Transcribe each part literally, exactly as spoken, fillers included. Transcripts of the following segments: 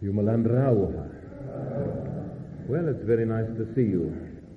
Jumalan rauha. Well, it's very nice to see you.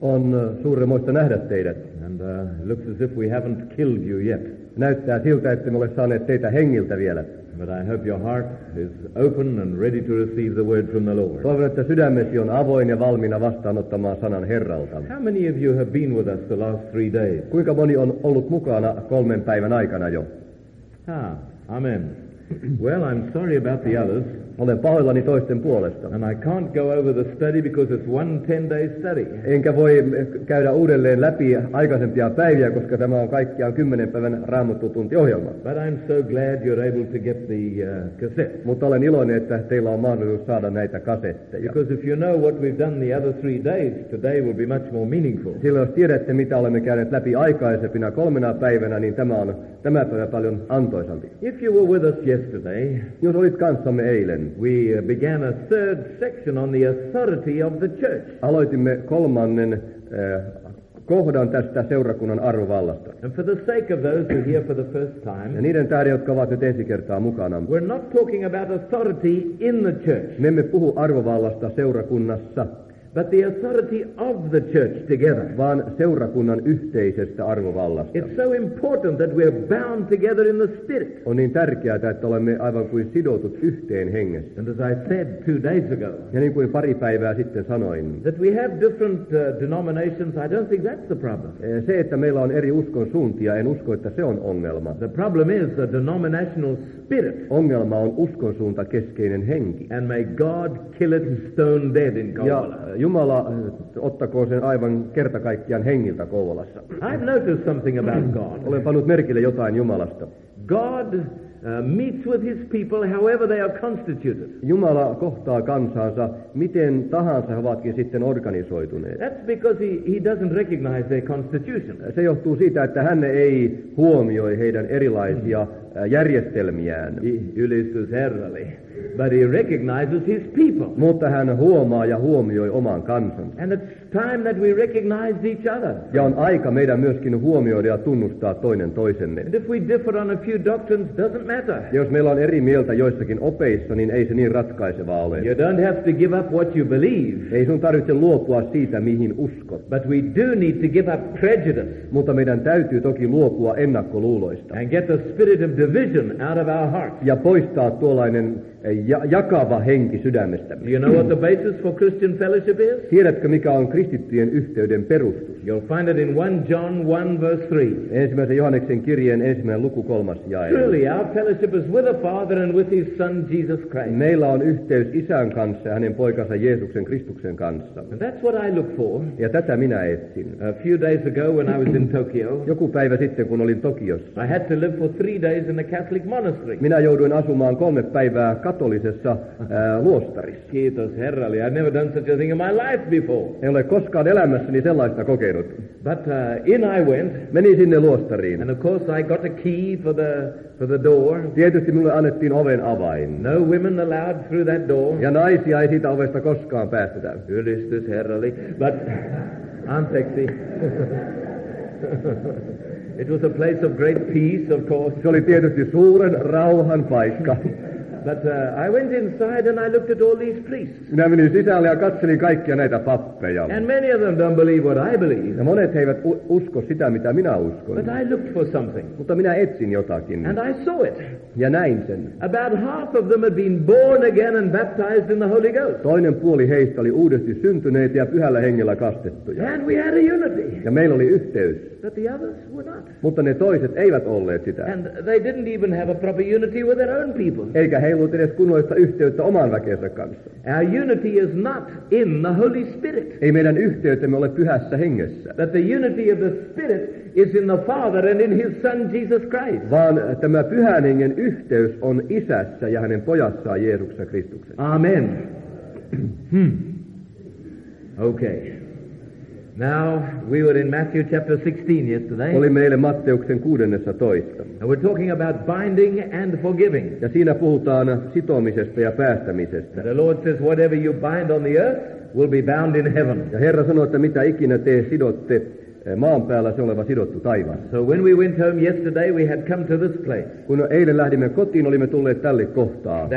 On suuremmoista nähdä teidät. And uh, it looks as if we haven't killed you yet. Näyttää siltä, että me ole saaneet teitä hengiltä vielä. But I hope your heart is open and ready to receive the word from the Lord. Toivon, että sydämesi on avoin ja valmiina vastaanottamaan sanan Herralta. How many of you have been with us the last three days? Kuinka moni on ollut mukana kolmen päivän aikana jo? Ah, amen. Well, I'm sorry about the others. Olen pahoillani toisten puolesta. And I can't go over the study because it's one ten-day study. Enkä voi käydä uudelleen läpi aikaisempia päiviä, koska tämä on kaikkiaan kymmenen päivän raamattutuntiohjelma. But I'm so glad you're able to get the uh, cassette. Mutta olen iloinen, että teillä on mahdollisuus saada näitä kasetteja. Because if you know what we've done the other three days, today will be much more meaningful. Sillä jos tiedätte, mitä olemme käyneet läpi aikaisempina kolmena päivänä, niin tämä on tämä päivä paljon antoisampi. If you were with us yesterday, jos olit kanssamme eilen, we began a third section on the authority of the church. Aloitimme kolmannen äh, kohdan tästä seurakunnan arvovallasta. And for the sake of those who are here for the first time, ja niiden tähden, jotka ovat nyt ensi kertaa mukana, we're not talking about authority in the church. Me emme puhu arvovallasta seurakunnassa, but the authority of the church together. Vaan seurakunnan yhteisestä arvovallasta. It's so important that we're bound together in the spirit. On niin tärkeää, että olemme aivan kuin sidotut yhteen hengessä. And as I said two days ago, ja niin kuin pari päivää sitten sanoin, that we have different uh, denominations, I don't think that's the problem. Se, että meillä on eri uskon suuntia, en usko, että se on ongelma. The problem is the denominational spirit. Ongelma on uskon suunta keskeinen henki. And may God kill it stone dead in Kouvola. Jumala ottakoon sen aivan kerta kaikkiaan hengiltä Kouvolassa. I've noticed something about God. Olen pannut merkille jotain Jumalasta. God uh, meets with his people however they are constituted. Jumala kohtaa kansansa miten tahansa he ovatkin sitten organisoituneet. That's because he, he doesn't recognize their constitution. Se johtuu siitä, että hän ei huomioi heidän erilaisia mm. järjestelmiään. Ylistys Herralle. But he recognizes his people. Mutta hän huomaa ja huomioi oman kansansa. And it's time that we recognize each other. Ja on aika meidän myöskin huomioida ja tunnustaa toinen toisenne. And if we differ on a few doctrines, doesn't matter. Ja jos meillä on eri mieltä joissakin opeissa, niin ei se niin ratkaisevaa ole. You don't have to give up what you believe. Ei sun tarvitse luopua siitä, mihin uskot. But we do need to give up prejudice. Mutta meidän täytyy toki luopua ennakkoluuloista. And get the spirit of division out of our hearts. Ja poistaa tuollainen ja, jakava henki sydämestämme. Do you know what the basis for Christian fellowship is? Tiedätkö, mikä on kristittyjen yhteyden perustus? You'll find it in First John one verse three. Ensimmäisen Johanneksen kirjeen ensimmäinen luku kolmas jae. Truly our fellowship is with the Father and with his Son Jesus Christ. Meillä on yhteys Isän kanssa ja hänen poikansa Jeesuksen Kristuksen kanssa. And that's what I look for. Ja tätä minä etsin. A few days ago when I was in Tokyo, joku päivä sitten kun olin Tokiossa, I had to live for three days in a Catholic monastery. Minä jouduin asumaan kolme päivää katolisessa äh, luostarissa. Kiitos Herralle. I've never done such a thing in my life before. En ole koskaan elämässäni sellaista kokenut. But uh, in I went. Menin sinne luostariin. And of course I got a key for the for the door. Tietysti minulle annettiin oven avain. No women allowed through that door. Ja naisia ei siitä ovesta koskaan päästetä. Ylistys Herralle. But anteeksi. It was a place of great peace, of course. Se oli tietysti suuren rauhan paikka. But uh, I went inside and I looked at all these priests. Minä menin sisälle ja katselin kaikkia näitä pappeja. And many of them don't believe what I believe. Ja monet he eivät usko sitä, mitä minä uskon. But I looked for something. Mutta minä etsin jotakin. And I saw it. Ja näin sen. About half of them had been born again and baptized in the Holy Ghost. Toinen puoli heistä oli uudesti syntyneitä ja pyhällä hengellä kastettuja. And we had a unity. Ja meillä oli yhteys. But the others were not. Mutta ne toiset eivät olleet sitä. And they didn't even have a proper unity with their own people. Eikä heillä ollut edes kunnollista yhteyttä oman väkensä kanssa. Our unity is not in the Holy Spirit. Ei meidän yhteytemme ole pyhässä hengessä. That the unity of the Spirit is in the Father and in his Son Jesus Christ. Vaan tämä pyhän hengen yhteys on Isässä ja hänen pojassaan Jeesuksessa Kristuksessa. Amen. hmm. Okay. Now, we were in Matthew chapter sixteen yesterday. Olimme eilen Matteuksen kuudennessatoista. And we're talking about binding and forgiving. Ja siinä puhutaan sitomisesta ja päästämisestä. The Lord says, whatever you bind on the earth will be bound in heaven. Ja Herra sanoo, että mitä ikinä te sidotte maan päällä, se oleva sidottu taivaassa. So when we went home yesterday, we had come to this place. Kun eilen lähdimme kotiin, olimme tulleet tälle kohtaan. That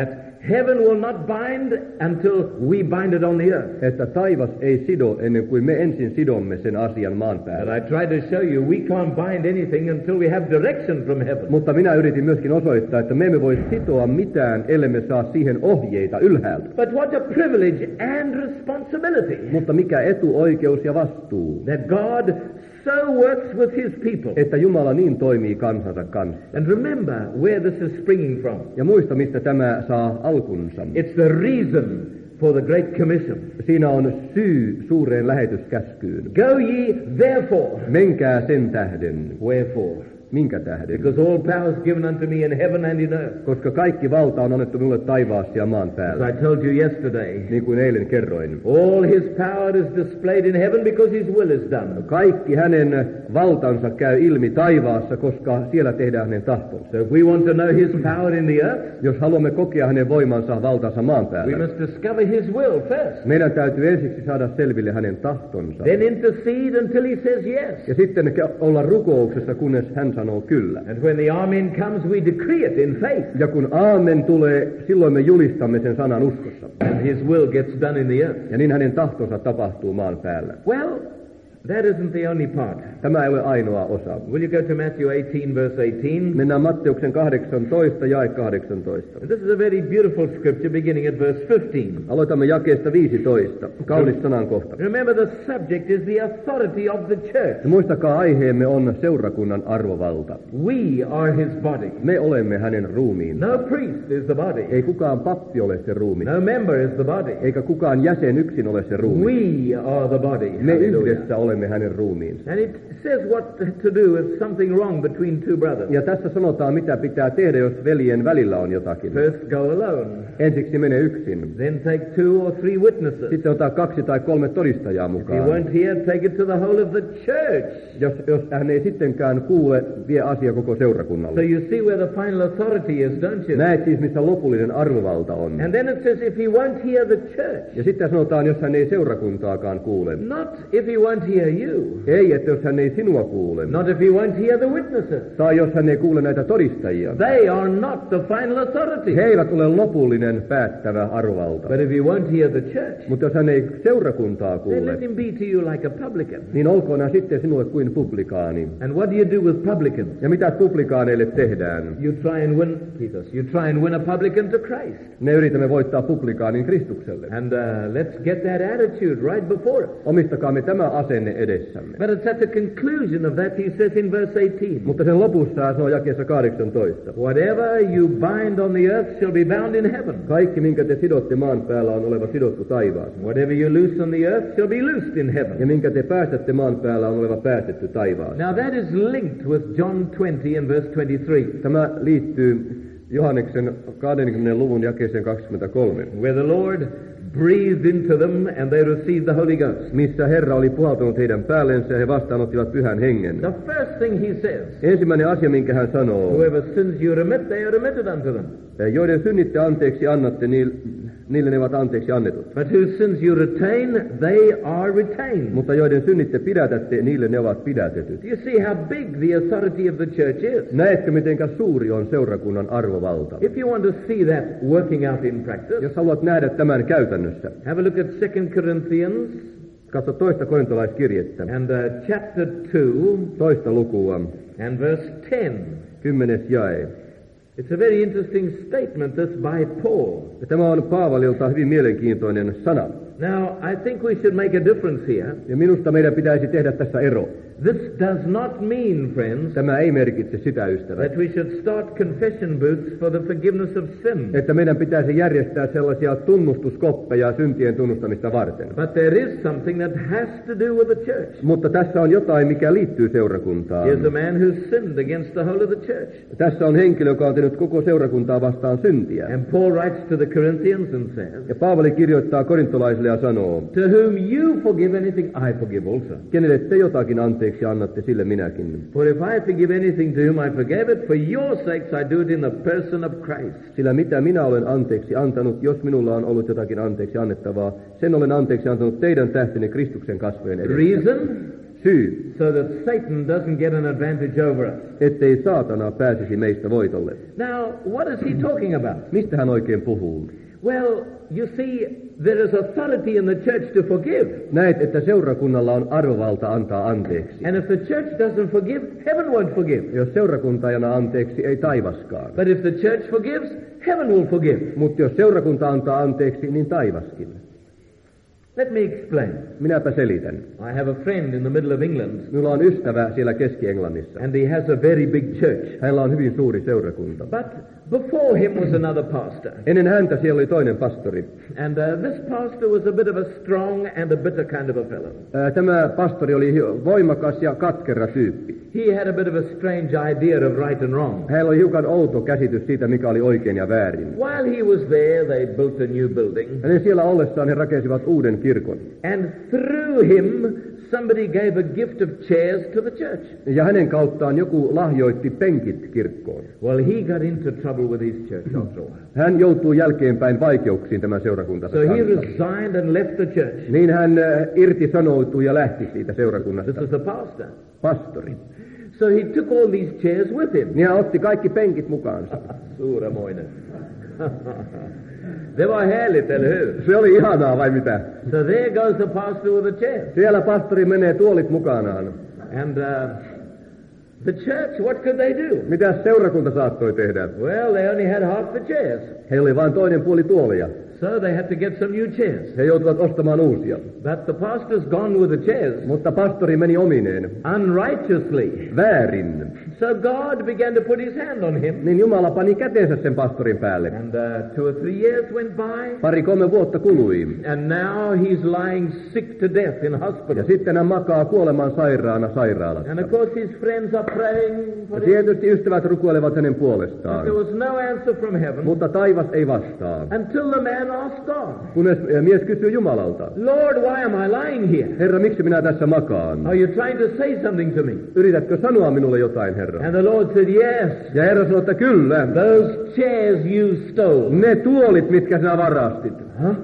heaven will not bind until we bind it on the earth. Että taivas ei sido ennen kuin me ensin sidomme sen asian maan päällä. And I tried to show you we can't bind anything until we have direction from heaven. Mutta minä yritin myöskin osoittaa, että me emme voi sitoa mitään, ellemme saa siihen ohjeita ylhäältä. But what a privilege and responsibility. Mutta mikä etu, oikeus ja vastuu. That God so works with his people. Että Jumala niin toimii kansansa kanssa. And remember where this is springing from. Ja muista, mistä tämä saa alkunsa. It's the reason for the Great Commission. Siinä on syy suureen lähetyskäskyyn. Go ye therefore. Menkää sen tähden. Wherefore? Minkä tähden? Because all power is given unto me in heaven and in earth. Koska kaikki valta on annettu minulle taivaassa ja maan päällä. As I told you yesterday. Niin kuin eilen kerroin. All his power is displayed in heaven because his will is done. Kaikki hänen valtansa käy ilmi taivaassa, koska siellä tehdään hänen tahtonsa. So if we want to know his power in the earth, jos haluamme kokea hänen voimansa, valtansa maan päällä, we must discover his will first. Meidän täytyy ensiksi saada selville hänen tahtonsa. Then intercede until he says yes. Ja sitten olla rukouksessa, kunnes hän sanoo kyllä. And when the amen comes, we decree it in faith. Ja kun aamen tulee, silloin me julistamme sen sanan uskossa. And his will gets done in the earth. Ja niin hänen tahtonsa tapahtuu maan päällä. Well, that isn't the only part. Tämä ei ole ainoa osa. Will you go to Matthew eighteen, verse eighteen? Mennään Matteuksen kahdeksantoista, jae kahdeksantoista. And this is a very beautiful scripture beginning at verse fifteen. Aloitamme jakeesta viisitoista. Kaunis sanankohta. Remember, the subject is the authority of the church. Ja muistakaa, aiheemme on seurakunnan arvovalta. We are his body. Me olemme hänen ruumiin. No priest is the body. Ei kukaan pappi ole se ruumi. No member is the body. Eikä kukaan jäsen yksin ole se ruumi. We are the body. Me yhdessä olemme hänen ruumiinsa. And it says what to do if something wrong between two brothers. Ja tässä sanotaan, mitä pitää tehdä, jos veljen välillä on jotakin. First go alone. Ensiksi mene yksin. Then take two or three witnesses. Sitten ottaa kaksi tai kolme todistajaa mukaan. If he won't hear, take it to the whole of the church. Jos, jos hän ei sittenkään kuule, vie asia koko seurakunnalle. So you see where the final authority is, don't you? Näet siis, missä lopullinen arvovalta on. And then it says if he won't hear the church. Ja sitten sanotaan, jos hän ei seurakuntaakaan kuule. Not if he won't hear you. Ei, että jos hän ei sinua kuule. Not if he won't hear the witnesses. Tai jos hän ei kuule näitä todistajia. They are not the final authority. He eivät ole lopullinen päättävä arvovalta. But if he won't hear the church, mutta jos hän ei seurakuntaa then kuule, let him be to you like a publican. niin olkoon hän sitten sinulle kuin publikaani. And what do you do with publicans? Ja mitä publikaaneille tehdään? You try and win, Jesus, you try and win a publican to Christ. Me yritämme voittaa publikaanin Kristukselle. And uh, let's get that attitude right before us. Omistakaamme tämä asenne edessämme. But it's at the conclusion of that he says in verse eighteen. Mutta sen lopussa hän sanoo jakeessa kahdeksantoista. Whatever you bind on the earth shall be bound in heaven. Kaikki, minkä te sidotte maan päällä, on oleva sidottu taivaassa. Whatever you loose on the earth shall be loosed in heaven. Ja minkä te päästätte maan päällä, on oleva päästetty taivaassa. Now that is linked with John twenty and verse twenty-three. Tämä liittyy Johanneksen kahdenkymmenen luvun jakeeseen kaksikymmentäkolme. Where the Lord breathed into them and they received the Holy Ghost. Missä Herra oli puhaltanut heidän päällensä ja he vastaanottivat pyhän hengen. The first thing he says. Ensimmäinen asia, minkä hän sanoo. Whoever sins you remit, they are remitted unto them. Joiden synnit te anteeksi annatte, niille ne ovat anteeksi annetut. But whose sins you retain, they are retained. Mutta joiden synnit te pidätätte, niille ne ovat pidätetyt. You see how big the authority of the church is. Näetkö, mitenkä suuri on seurakunnan arvovalta? If you want to see that working out in practice, jos haluat nähdä tämän käytännössä, have a look at Second Corinthians. Katso toista korintolaiskirjettä. And uh, chapter two. Toista lukua. And verse ten. Kymmenes jae. It's a very interesting statement this by Paul. Ja tämä on Paavalilta hyvin mielenkiintoinen sana. Now, I think we should make a difference here. Ja minusta meidän pitäisi tehdä tässä ero. This does not mean, friends, tämä ei merkitse sitä, ystävät, that we should start confession booths for the forgiveness of sin. että meidän pitäisi järjestää sellaisia tunnustuskoppeja syntien tunnustamista varten. But there is something that has to do with the church. Mutta tässä on jotain, mikä liittyy seurakuntaan. Here's a man who sinned against the whole of the church. Tässä on henkilö, joka on tehnyt koko seurakuntaa vastaan syntiä. And Paul writes to the Corinthians and says, ja Paavali kirjoittaa korintolaisille ja sanoo, to whom you forgive anything, I forgive also. Kenelle te jotakin anteeksi annatte, sille minäkin. For if I forgive anything to whom I forgave it, for your sakes I do it in the person of Christ. Sillä mitä minä olen anteeksi antanut, jos minulla on ollut jotakin anteeksi annettavaa, sen olen anteeksi antanut teidän tähtenne Kristuksen kasvojen edessä. Reason? syy, so that Satan doesn't get an advantage over us. ettei saatana pääsisi meistä voitolle. Now, what is he talking about? Mistä hän oikein puhuu? Well, you see, there is authority in the church to forgive. Näet, että seurakunnalla on arvovalta antaa anteeksi. And if the church doesn't forgive, heaven won't forgive. Jos seurakunta ei anna anteeksi, ei taivaskaan. But if the church forgives, heaven will forgive. Mutta jos seurakunta antaa anteeksi, niin taivaskin. Let me explain. Minäpä selitän. I have a friend in the middle of England, Minulla on ystävä siellä Keski-Englannissa. and he has a very big church. Hänellä on hyvin suuri seurakunta. But before him was another pastor. Ennen häntä siellä oli toinen pastori. And uh, this pastor was a bit of a strong and a bitter kind of a fellow. Ää, Tämä pastori oli hi- voimakas ja katkera tyyppi. He had a bit of a strange idea of right and wrong. Hänellä oli hiukan outo käsitys siitä, mikä oli oikein ja väärin. While he was there, they built a new building. Hänen siellä ollessaan he rakensivat uuden kirkon. And through him, somebody gave a gift of chairs to the church. Ja hänen kauttaan joku lahjoitti penkit kirkkoon. Well, he got into trouble with his church after a while. Hän joutui jälkeenpäin vaikeuksiin tämän seurakuntansa So he kanssa. resigned and left the church. Niin hän äh, irtisanoutui ja lähti siitä seurakunnasta. This was the pastor. Pastori. So he took all these chairs with him. Niin hän otti kaikki penkit mukaansa. Suuremoinen. Det var härligt, eller hur? Se oli ihanaa vai mitä? So there goes the pastor with the chair. Siellä pastori menee tuolit mukanaan. And uh, the church, what could they do? Mitä seurakunta saattoi tehdä? Well, they only had half the chairs. Heillä oli vain toinen puoli tuolia. So they had to get some new chairs. He joutuivat ostamaan uusia. But the pastor's gone with the chairs Mutta pastori meni omineen. unrighteously. Väärin. So God began to put his hand on him. Niin Jumala pani kätensä sen pastorin päälle. And uh, two or three years went by. Pari kolme vuotta kului. And now he's lying sick to death in Ja hospital. sitten hän makaa kuoleman sairaana sairaalassa. And of course his friends are praying Ja for him. tietysti ystävät rukoilevat hänen But puolestaan. there was no answer from heaven Mutta taivas ei vastaa. until the man asked God, Kunnes mies kysyy Jumalalta. Lord, why am I lying here? Herra, miksi minä tässä makaan? Are you trying to say something to me? Yritätkö sanoa minulle jotain, Herra? And the Lord said, yes. Ja Herra sanoi, että kyllä. Those chairs you stole. Ne tuolit, mitkä sinä varastit. Huh?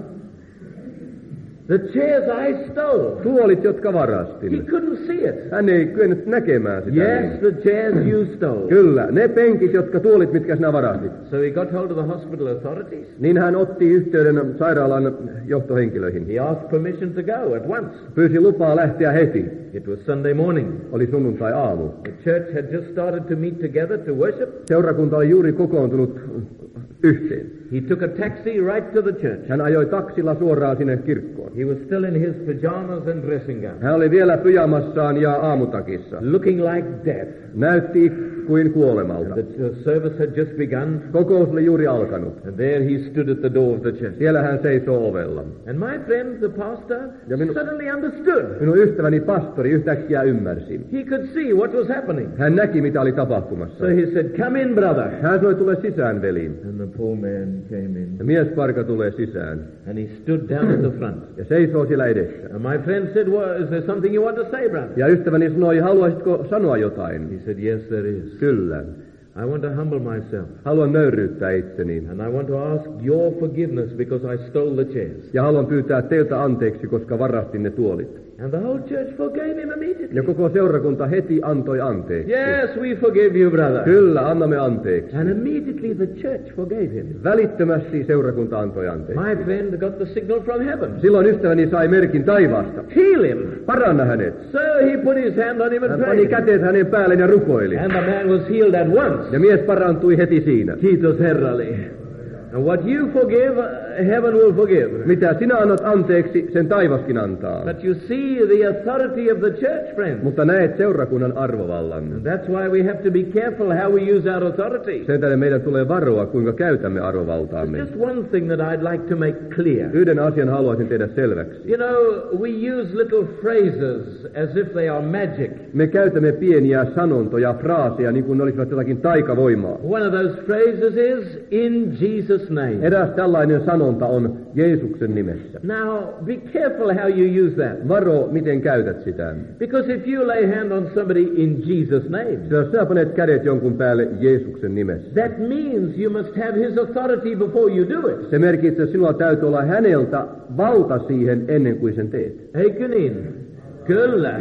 The chairs I stole. Tuolit, jotka He varastin. couldn't see it. Hän ei kyennyt näkemään sitä. Yes, the chairs you stole. Kyllä, ne penkit, jotka tuolit, mitkä sinä varastit. So he got hold of the hospital authorities. Niin hän otti yhteyden sairaalan johtohenkilöihin. He asked permission to go at once. Pyysi lupaa lähteä heti. It was Sunday morning. Oli sunnuntai-aamu. The church had just started to meet together to worship. Seurakunta oli juuri kokoontunut yhteen. He took a taxi right to the church. Hän ajoi taksilla suoraan sinne kirkkoon. He was still in his pajamas and dressing gown, Hän oli vielä pyjamassaan ja aamutakissa. looking like death. Näytti kuin kuolemalta. The the service had just begun, Kokous oli juuri alkanut. and there he stood at the door of the church. Siellä hän seisoo ovella. And my friend, the pastor, Ja minu- suddenly understood. Minun ystäväni pastori yhtäkkiä ymmärsi. He could see what was happening. Hän näki, mitä oli tapahtumassa. So he said, come in, brother. Hän sanoi, tule sisään, veli. And the poor man came in, Ja miesparka tulee sisään. and he stood down at the front. Ja seisoo siellä edessä. And my friend said, well, is there something you want to say, brother? Ja ystäväni sanoi, haluaisitko sanoa jotain? He said, yes, there is. Kyllä. I want to humble myself, Haluan nöyryyttää itseni. and I want to ask your forgiveness because I stole the chairs. Ja haluan pyytää teiltä anteeksi, koska varastin ne tuolit. And the whole church forgave him Ja immediately. koko seurakunta heti antoi anteeksi. Yes, we forgive you, brother. Kyllä, annamme anteeksi. And immediately the church forgave him. Välittömästi seurakunta antoi anteeksi. My friend got the signal from heaven. Silloin ystäväni sai merkin taivaasta. Heal him. Paranna hänet. So he put his hand on him and Hän pani prayed. käteensä hänen päälleen ja rukoili. And the man was healed at once. Ja mies parantui heti siinä. Kiitos Herralle. And what you forgive, uh, heaven will forgive. Mitä sinä annat anteeksi, sen taivaskin antaa. But you see the authority of the church, friends. Mutta näet seurakunnan arvovallan. And that's why we have to be careful how we use our authority. Sen tähden meidän tulee varoa, kuinka käytämme arvovaltaamme. Just one thing that I'd like to make clear. Yhden asian haluaisin tehdä selväksi. You know, we use little phrases as if they are magic. Me käytämme pieniä sanontoja, fraaseja, niin kuin ne olisivat jotakin taikavoimaa. One of those phrases is, in Jesus' name. Eräs tällainen sanonta on Jeesuksen nimessä. Now, be careful how you use that. Varo, miten käytät sitä. Because if you lay hand on somebody in Jesus' name, Sillä jos sinä panet kädet jonkun päälle Jeesuksen nimessä, that means you must have his authority before you do it. se merkitsee, että sinulla täytyy olla häneltä valta siihen ennen kuin sen teet. Eikö niin? Kyllä.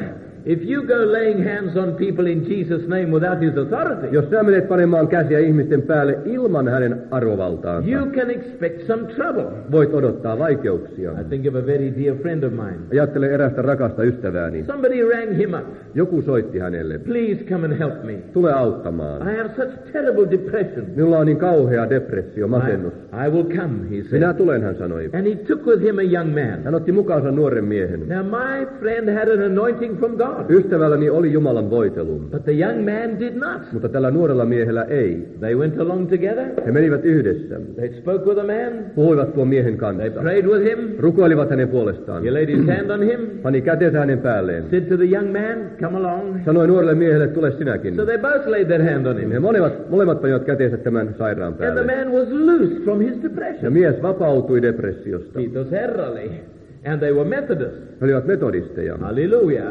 If you go laying hands on people in Jesus' name without his authority, Jos sä menet panemaan käsiä ihmisten päälle ilman hänen arvovaltaansa, you can expect some trouble. voit odottaa vaikeuksia. I think of a very dear friend of mine. Ajattele erästä rakasta ystävääni. Somebody rang him up. Joku soitti hänelle. Please come and help me. Tule auttamaan. I have such terrible depression. Minulla on niin kauhea depressio, masennus. I, I will come, he said. Minä tulen, hän sanoi. And he took with him a young man. Hän otti mukaansa nuoren miehen. Now my friend had an anointing from God. Ystävälläni oli Jumalan voitelu, But the young man did not. mutta tällä nuorella miehellä ei. They went along together. He menivät yhdessä. They spoke with a man. Puhuivat tuon miehen They kanssa. prayed with him. Rukoilivat hänen puolestaan. He laid his hand on him. Pani kätensä hänen päälleen. Said to the young man, come along. Sanoi nuorelle miehelle, tule sinäkin. So they both laid their hand on He him. molemmat, molemmat panivat kätensä tämän sairaan And the päälle. man was loose from his Ja depression. mies vapautui depressiosta. Kiitos Herralle. And they were Methodists. He olivat metodisteja. Hallelujah.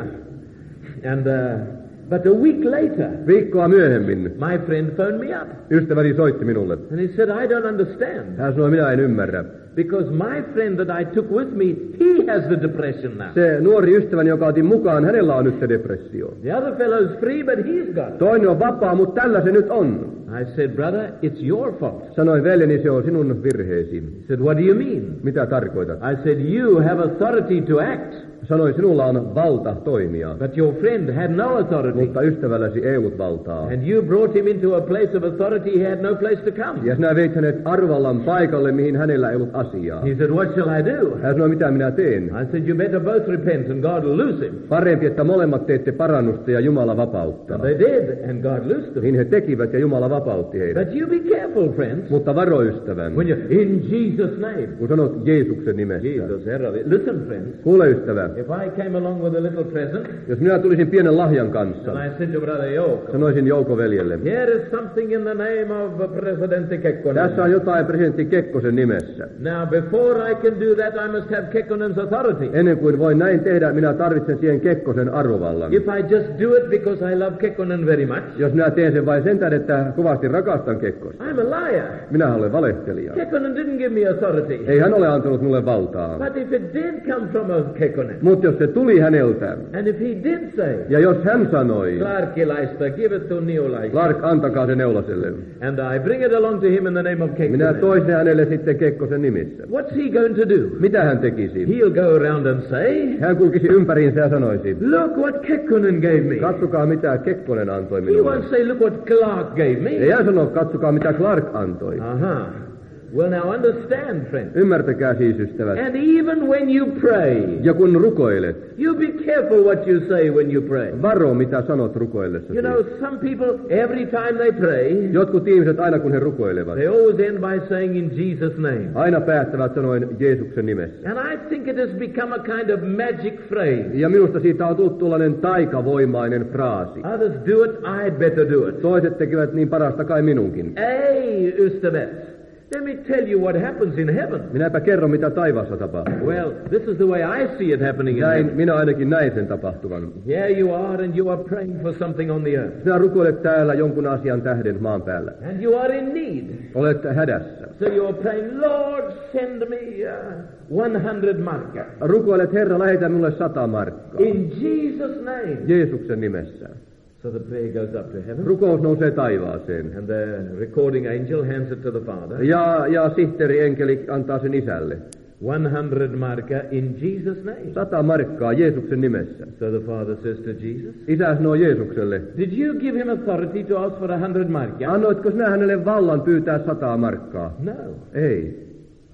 And, uh, but a week later, Viikkoa myöhemmin my friend phoned me up. ystäväni soitti minulle. And he said, I don't understand. Hän sanoi, minä en ymmärrä. Because my friend that I took with me, he has the depression now. Se nuori ystäväni, joka otin mukaan, hänellä on nyt se depressio. The other fellow's free, but he's got it. Toinen on vapaa, mutta tällä se nyt on. I said, brother, it's your fault. Sanoin, veljeni, se on sinun virheesi. He said, what do you mean? Mitä tarkoitat? I said, you have authority to act, Sanoin, sinulla on valta toimia, but your friend had no authority. mutta ystävälläsi ei ollut valtaa. And you brought him into a place of authority, he had no place to come. Ja sinä veit hänet arvallan paikalle, mihin hänellä ei ollut asiaa. He said, what shall I do? Hän sanoi, mitä minä teen? I said, you better both repent and God will loose him. Parempi, että molemmat teette parannusta ja Jumala vapauttaa. They did, and God loosed him. Niin he tekivät ja Jumala vapautti heidät. But you be careful, friends, Mutta varo ystävän, when you in Jesus' name. kun sanot Jeesuksen nimessä. Jesus, herra. Listen, friends, Kuule ystävä, if I came along with a little present, jos minä tulisin pienen lahjan kanssa, and I said to brother Jouko, sanoisin Jouko-veljelle, here is something in the name of President Kekkonen. tässä on jotain presidentti Kekkosen nimessä. Now, before I can do that, I must have Kekkonen's authority. Ennen kuin voin näin tehdä, minä tarvitsen siihen Kekkosen arvovallan. If I just do it because I love Kekkonen very much, Jos minä teen sen vain sen tähden, että kovasti rakastan Kekkosta. I'm a liar. Minä olen valehtelija. Kekkonen didn't give me authority. Ei hän ole antanut mulle valtaa. But if it did come from a Kekkonen, Mutta jos se tuli häneltä, and if he did say, ja jos hän sanoi, Clarkilaista, give it to Niolaista, Clark, antakaa se Neulaselle. and I bring it along to him in the name of Minä Kekkonen, toin sen hänelle sitten Kekkosen nimissä. what's he going to do? Mitä hän tekisi? He'll go around and say, Hän kulkisi ympäriinsä ja sanoisi, look what Kekkonen gave me. katsokaa mitä Kekkonen antoi He minulle. won't say, look what Clark gave me. Ei hän sano, katsokaa mitä Clark antoi. Uh-huh. Well, now understand, friend. Ymmärtäkää siis ystävät. And even when you pray, Ja kun rukoilet, you be careful what you say when you pray. varo mitä sanot rukoillessasi. You know, some people, every time they pray, Jotkut ihmiset aina kun he rukoilevat, they always end by saying in Jesus' name. aina päättävät sanoen Jeesuksen nimessä. And I think it has become a kind of magic phrase. Ja minusta siitä on tullut tuollainen taikavoimainen fraasi. Others do it, I'd better do it. Toiset tekevät niin parasta kai minunkin. Hey, ystävät, let me tell you what happens in heaven. Minäpä kerron mitä taivaassa tapahtuu. Well, this is the way I see it happening in Näin, heaven. minä ainakin näin sen tapahtuvan. Here you are and you are praying for something on the earth. Sinä rukoilet täällä jonkun asian tähden maan päällä. And you are in need. Olet hädässä. So you're praying, Lord, send me uh, one hundred marka. Rukoilet, Herra, lähetä minulle sata markkaa. In Jesus' name. Jeesuksen nimessä. So the prayer goes up to heaven. Rukous nousee taivaaseen. And the recording angel hands it to the Father. Ja, ja sihteeri enkeli antaa sen isälle. one hundred marka in Jesus' name. Sata markkaa Jeesuksen nimessä. So the Father says to Jesus, Isä sanoo Jeesukselle, did you give him authority to ask for a hundred marka? annoitko sinä hänelle vallan pyytää sataa markkaa? No, Ei.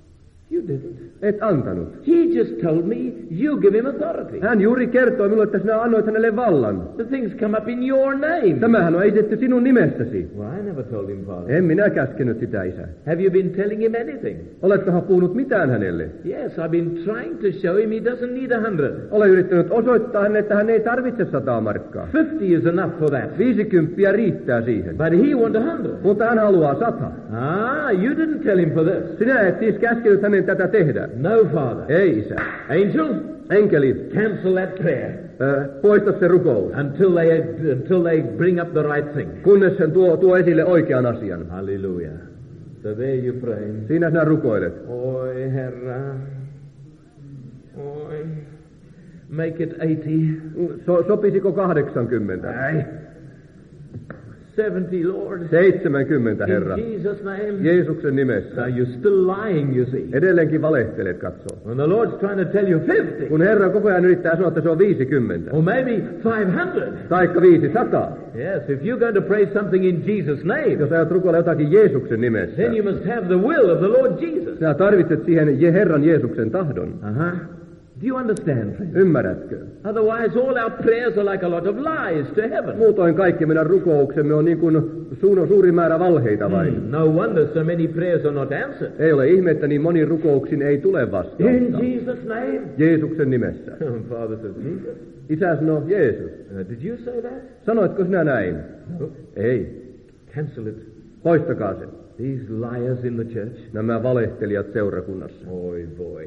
you didn't. Et antanut. He just told me you give him authority. Hän juuri kertoi minulle, että sinä annoit hänelle vallan. The things come up in your name. Tämähän on esitetty sinun nimestäsi. Well, I never told him, Father. En minä käskenyt sitä, isä. Have you been telling him anything? Oletkohan puhunut mitään hänelle? Yes, I've been trying to show him he doesn't need a hundred. Olen yrittänyt osoittaa hänelle, että hän ei tarvitse sataa markkaa. Fifty is enough for that. Viisikymppiä riittää siihen. But he wants a hundred. Mutta hän haluaa sata. Ah, you didn't tell him for this. Sinä et siis käskenyt hänen tätä tehdä. No, Father. Ei, isä. Angel, Enkeli, cancel that prayer äh, poista se rukous, until they until they bring up the right thing. kunnes hän tuo, tuo esille oikean asian. Hallelujah. So there you pray. Siinä sinä rukoilet. Oi, Herra. Oi. Make it eighty. So, sopisiko kahdeksankymmentä? Aye. Seventy, Lord. seitsemänkymmentä, Herra. In Jesus' name. Jeesuksen nimessä. Now you're still lying, you see. Edelleenkin valehtelet, katsoo. When the Lord's trying to tell you fifty. Kun Herra koko ajan yrittää sanoa, että se on viisikymmentä. Or maybe five hundred. Taikka viisisataa. Yes, if you're going to pray something in Jesus' name, Jos ajat rukoilla jotakin Jeesuksen nimessä, then you must have the will of the Lord Jesus. sinä tarvitset siihen Je- Herran Jeesuksen tahdon. Uh-huh. Do you understand, friends? Ymmärrätkö? Otherwise, all our prayers are like a lot of lies to heaven. Muutoin kaikki meidän rukouksemme on niin kuin su- suuri määrä valheita vain. Mm, no wonder so many prayers are not answered. Ei ole ihme, että niin moniin rukouksiin ei tule In vastausta. Jesus' name. Jeesuksen nimessä. Father says, Jesus. Isä sanoo, Jeesus. Uh, did you say that? Sanoitko sinä näin? No. Ei. Cancel it. Poistakaa se. These liars in the church. Nämä valehtelijat seurakunnassa. Boy, boy.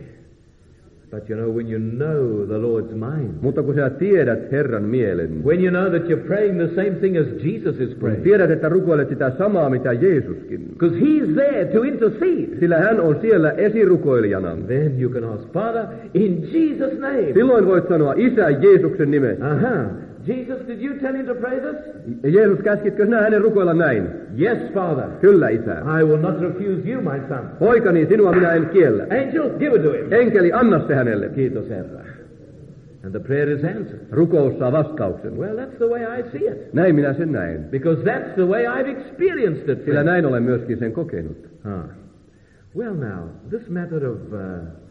But you know, when you know the Lord's mind, Mutta kun sinä tiedät Herran mielen, when you know that you're praying the same thing as Jesus is kun praying, tiedät, että rukoilet sitä samaa, mitä Jeesuskin, because He's there to intercede, sillä hän on siellä esirukoilijana, then you can ask, Father, in Jesus' name. silloin voit sanoa, Isä Jeesuksen nimessä. Uh-huh. Jesus, did you tell him to pray this? Ja Jeesus, käskitkö sinä hänen rukoilla näin? Yes, Father. Kyllä, Isä. I will not refuse you, my son. Poikani, sinua minä en kiellä. Angel, give it to him. Enkeli, anna se hänelle. Kiitos, Herra. And the prayer is answered. Rukous saa vastauksen. Well, that's the way I see it. Näin minä sen näen. Because that's the way I've experienced it. Sillä näin olen myöskin sen kokenut. Ah. Well, now, this matter of uh,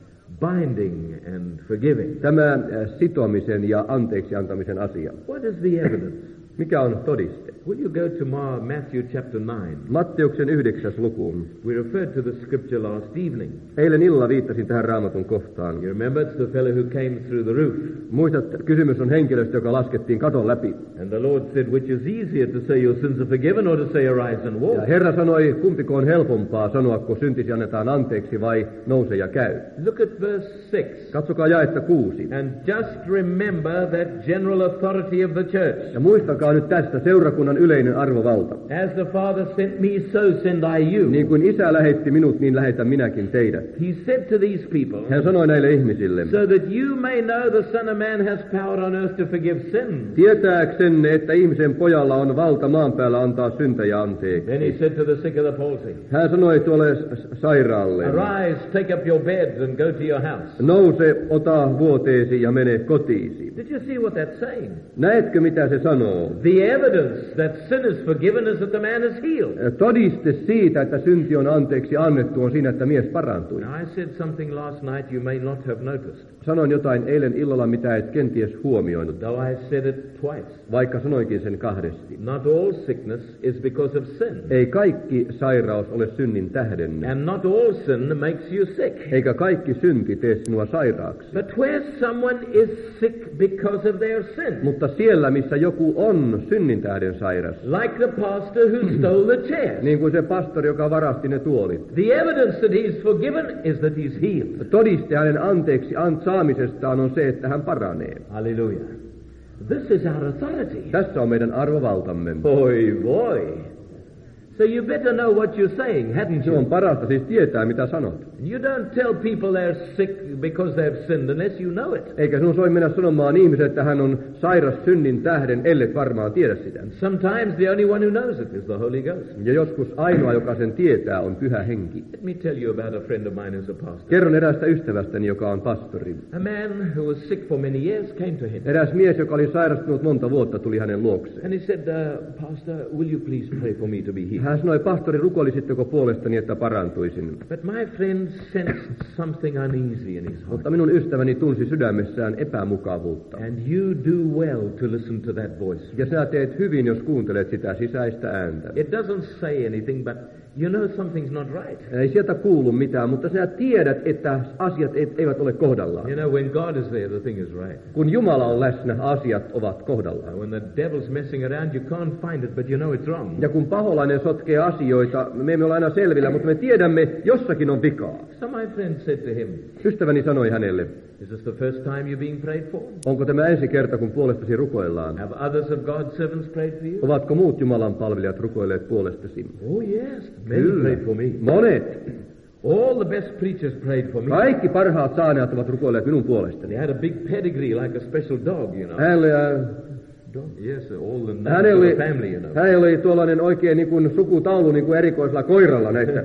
binding and forgiving. Tämä äh, sitomisen ja anteeksi antamisen asia. What is the evidence? Mikä on todiste? Will you go to Ma- Matthew chapter nine? Matteuksen yhdeksäs lukuun. We referred to the scripture last evening. Eilen illalla viittasin tähän raamatun kohtaan. You remember it's the fellow who came through the roof. Muistat, kysymys on henkilöstä, joka laskettiin katon läpi. And the Lord said, which is easier to say your sins are forgiven or to say arise and walk? Ja Herra sanoi, kumpiko on helpompaa sanoa, kun syntisi annetaan anteeksi vai nouse ja käy. Look at verse six. Katsokaa jaetta kuusi. And just remember that general authority of the church. Ja muistakaa nyt tästä seurakunnan yleinen arvovalta. As the Father sent me, so send I you. Niin kuin Isä lähetti minut, niin lähetän minäkin teidät. He said to these people, Hän sanoi näille ihmisille, so that you may know the Son of Man has power on earth to forgive sins. tietääksenne, että ihmisen pojalla on valta maan päällä antaa syntejä anteeksi. Then he said to the sick of the palsy, Hän sanoi tuolle sairaalle, arise, take up your beds and go to your house. nouse, ota vuoteesi ja mene kotiisi. Did you see what that's saying? Näetkö, mitä se sanoo? The evidence that sin is forgiven is that the man is healed. Todiste siitä, että synti on anteeksi annettu, on siinä, että mies parantui. Now, I said something last night you may not have noticed, Sanoin jotain eilen illalla, mitä et kenties huomioinut, though I said it twice. vaikka sanoinkin sen kahdesti. Not all sickness is because of sin, Ei kaikki sairaus ole synnin tähden, and not all sin makes you sick. eikä kaikki synti tee sinua sairaaksi. But where someone is sick because of their sin, Mutta siellä, missä joku on synnin tähden sairas, like the pastor who stole the chair, niin kuin se pastori, joka varasti ne tuolit, the evidence that he's forgiven is that he's healed. todiste hänen anteeksi an- saamisestaan on se, että hän paranee. Hallelujah. This is our authority. Tässä on meidän arvovaltamme. Boy, boy. So you better know what you're saying, hadn't Se on you? parasta siis tietää, mitä sanot. You don't tell people they're sick because they've sinned unless you know it. Eikä sinun soi mennä sanomaan ihmiselle, että hän on sairas synnin tähden, ellet varmaan tiedä sitä. Sometimes the only one who knows it is the Holy Ghost. Ja joskus ainoa, joka sen tietää, on Pyhä Henki. Let me tell you about a friend of mine who's a pastor. Kerron eräästä ystävästäni, joka on pastori. A man who was sick for many years came to him. Eräs mies, joka oli sairastunut monta vuotta, tuli hänen luokseen. And he said, uh, Pastor, will you please pray for me to be healed? Hän sanoi, pastori, rukoilisitteko puolestani, että parantuisin? But my friend sensed something uneasy in his heart. Mutta minun ystäväni tunsi sydämessään epämukavuutta. And you do well to listen to that voice. Ja sinä teet hyvin, jos kuuntelet sitä sisäistä ääntä. It doesn't say anything, but you know something's not right. Ei sieltä kuulu mitään, mutta sinä tiedät, että asiat eivät ole kohdallaan. You know, when God is there, the thing is right. Kun Jumala on läsnä, asiat ovat kohdallaan. When the devil's messing around, you can't find it, but you know it's wrong. Ja kun paholainen sotkee asioita, me emme ole aina selvillä, mutta me tiedämme, jossakin on vikaa. So my friend said to him, Ystäväni sanoi hänelle, is this the first time you're being prayed for? onko tämä ensi kerta, kun puolestasi rukoillaan? Have others of God's servants prayed for you? Ovatko muut Jumalan palvelijat rukoilleet puolestasi? Oh yes, many prayed for me. Monet. All the best preachers prayed for me. Kaikki parhaat saarnaajat ovat rukoilleet minun puolestani. He had a big pedigree like a special dog, you know. Hänellä, äh, Dog? Yes, all the names hänellä, of oli, the family, you know. hänellä oli tuollainen oikein niin kuin sukutaulu niin kuin erikoisella koiralla näistä.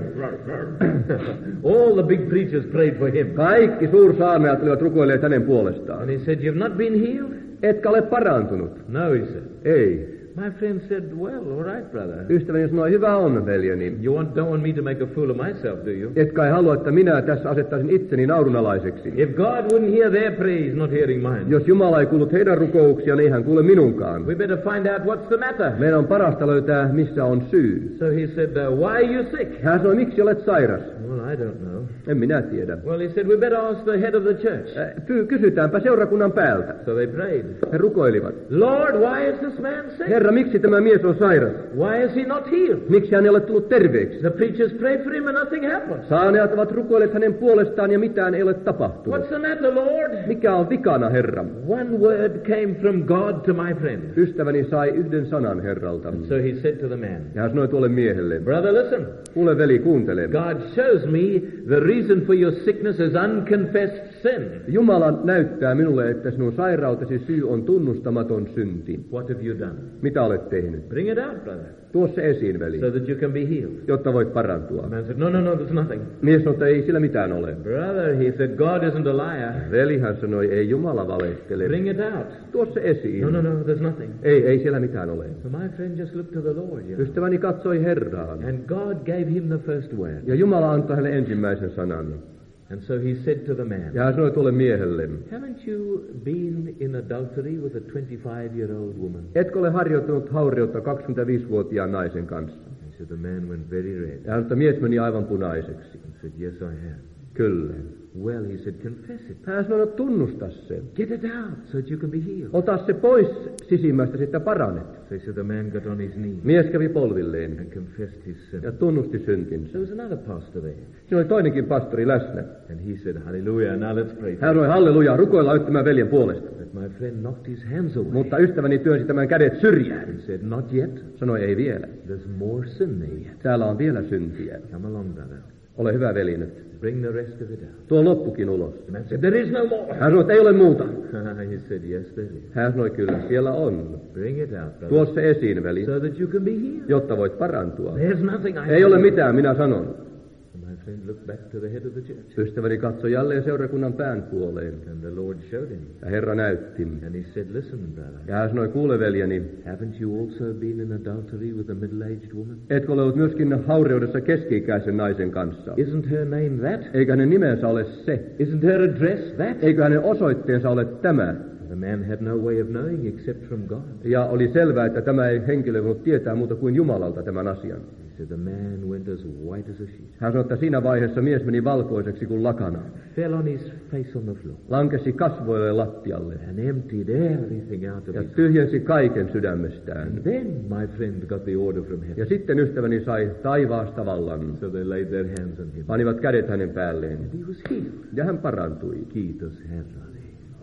All the big preachers prayed for him. Kaikki suursaarnaajat olivat rukoilleet hänen puolestaan. And he said, "You've not been healed?" Etkä ole parantunut? No, he said. Ei. My friend said, "Well, all right, brother. Ystäväni sanoi, hyvä on, veljeni. You want, don't want me to make a fool of myself, do you? Et kai halua, että minä tässä asettaisin itseni naurunalaiseksi. If God wouldn't hear their praise, not hearing mine. Jos Jumala ei kuullut heidän rukouksia, niin ei hän kuule minunkaan. We better find out what's the matter." Meidän on parasta löytää, missä on syy. So he said, uh, "Why are you sick?" Hän sanoi, miksi olet sairas? Well, I don't know. En minä tiedä. Well, he said, "We better ask the head of the church." Äh, ky- kysytäänpä seurakunnan päältä. So they prayed. He rukoilivat. "Lord, why is this man sick? Herra, miksi tämä mies on sairas? Why is he not healed?" Miksi hän ei ole tullut terveeksi? The preachers prayed for him and nothing happened. Saarnaajat ovat rukoilleet hänen puolestaan ja mitään ei ole tapahtunut. What's the matter, Lord? Mikä on vikana, Herra? One word came from God to my friend. Ystäväni sai yhden sanan Herralta. So he said to the man, Ja hän sanoi tuolle miehelle, "Brother, listen. kuule veli, kuuntele. God shows me the reason for your sickness is unconfessed sin." Jumala näyttää minulle, että sinun sairautesi syy on tunnustamaton synti. What have you done? Mitä olet tehnyt? Bring it out, brother, Tuo se esiin, veli, so that you can be healed. jotta voit parantua. The man said, "No, no, no, there's nothing." Mies sanoi, että ei sillä mitään ole. Brother, he said, "God isn't a liar. Veli, hän sanoi, ei Jumala valehtele. Bring it out." Tuo se esiin. No, no, no, there's nothing. Ei, ei siellä mitään ole. So my friend just looked to the Lord, you know, Ystäväni katsoi Herraan. and God gave him the first word. Ja Jumala antoi hänelle ensimmäisen sanan. And so he said to the man, Ja hän sanoi tuolle miehelle, "Haven't you been in adultery with a twenty-five-year-old woman?" etkö ole harjoittanut hauriutta kaksikymmentäviisivuotiaan naisen kanssa? He said, the man went very red. Ja hän sanoi, että mies meni aivan punaiseksi. He said, "Yes, I have." Kyllä. Well, he said, "Confess it. Hän sanoi, että tunnusta se. Get it out so that you can be healed." Ota se pois sisimmästä, sitten paranet. So he said, the man got on his knees Mies kävi polvilleen and confessed his sin. ja tunnusti syntinsä. There was another pastor there, Siinä oli toinenkin pastori läsnä. and he said, "Hallelujah, now let's pray." Hän sanoi, halleluja, rukoillaan nyt tämän veljen puolesta. But my friend knocked his hands away. Mutta ystäväni työnsi tämän kädet syrjään. He said, "Not yet. Sanoi, ei vielä. There's more sin there yet. Täällä on vielä syntiä. Come along, brother. Ole hyvä veli nyt. Bring the rest of it out." Tuo loppukin ulos. The man said, "There is no more." Hän sanoi, että ei ole muuta. He said, "Yes, there is." Hän sanoi, kyllä, siellä on. Bring it out, brother, Tuo se esiin, veli, so that you can be healed. jotta voit parantua. There's nothing I Ei ole can do. mitään, minä sanon. And my friend looked back to the head of the church, Ystäväni katsoi jälleen seurakunnan pään puoleen. and the Lord showed him. Ja Herra näytti. And he said, "Listen, brother, Ja hän sanoi, kuule veljeni, haven't you also been in adultery with a middle-aged woman? etkö ole ollut myöskin haureudessa keski-ikäisen naisen kanssa? Isn't her name that? Eikä hänen nimensä ole se. Isn't her address that?" Eikö hänen osoitteensa ole tämä? The man had no way of knowing except from God. Ja oli selvää, että tämä ei henkilö voinut tietää muuta kuin Jumalalta tämän asian. He said, the man went as white as a sheet, Hän sanoi, että siinä vaiheessa mies meni valkoiseksi kuin lakana. fell on his face on the floor, Lankesi kasvoille lattialle and emptied everything out of ja his heart. tyhjensi kaiken sydämestään. And then my friend got the order from heaven. Ja sitten ystäväni sai taivaasta vallan. So they laid their hands on him. Panivat kädet hänen päälleen. And he was healed. Ja hän parantui. Kiitos Herralle.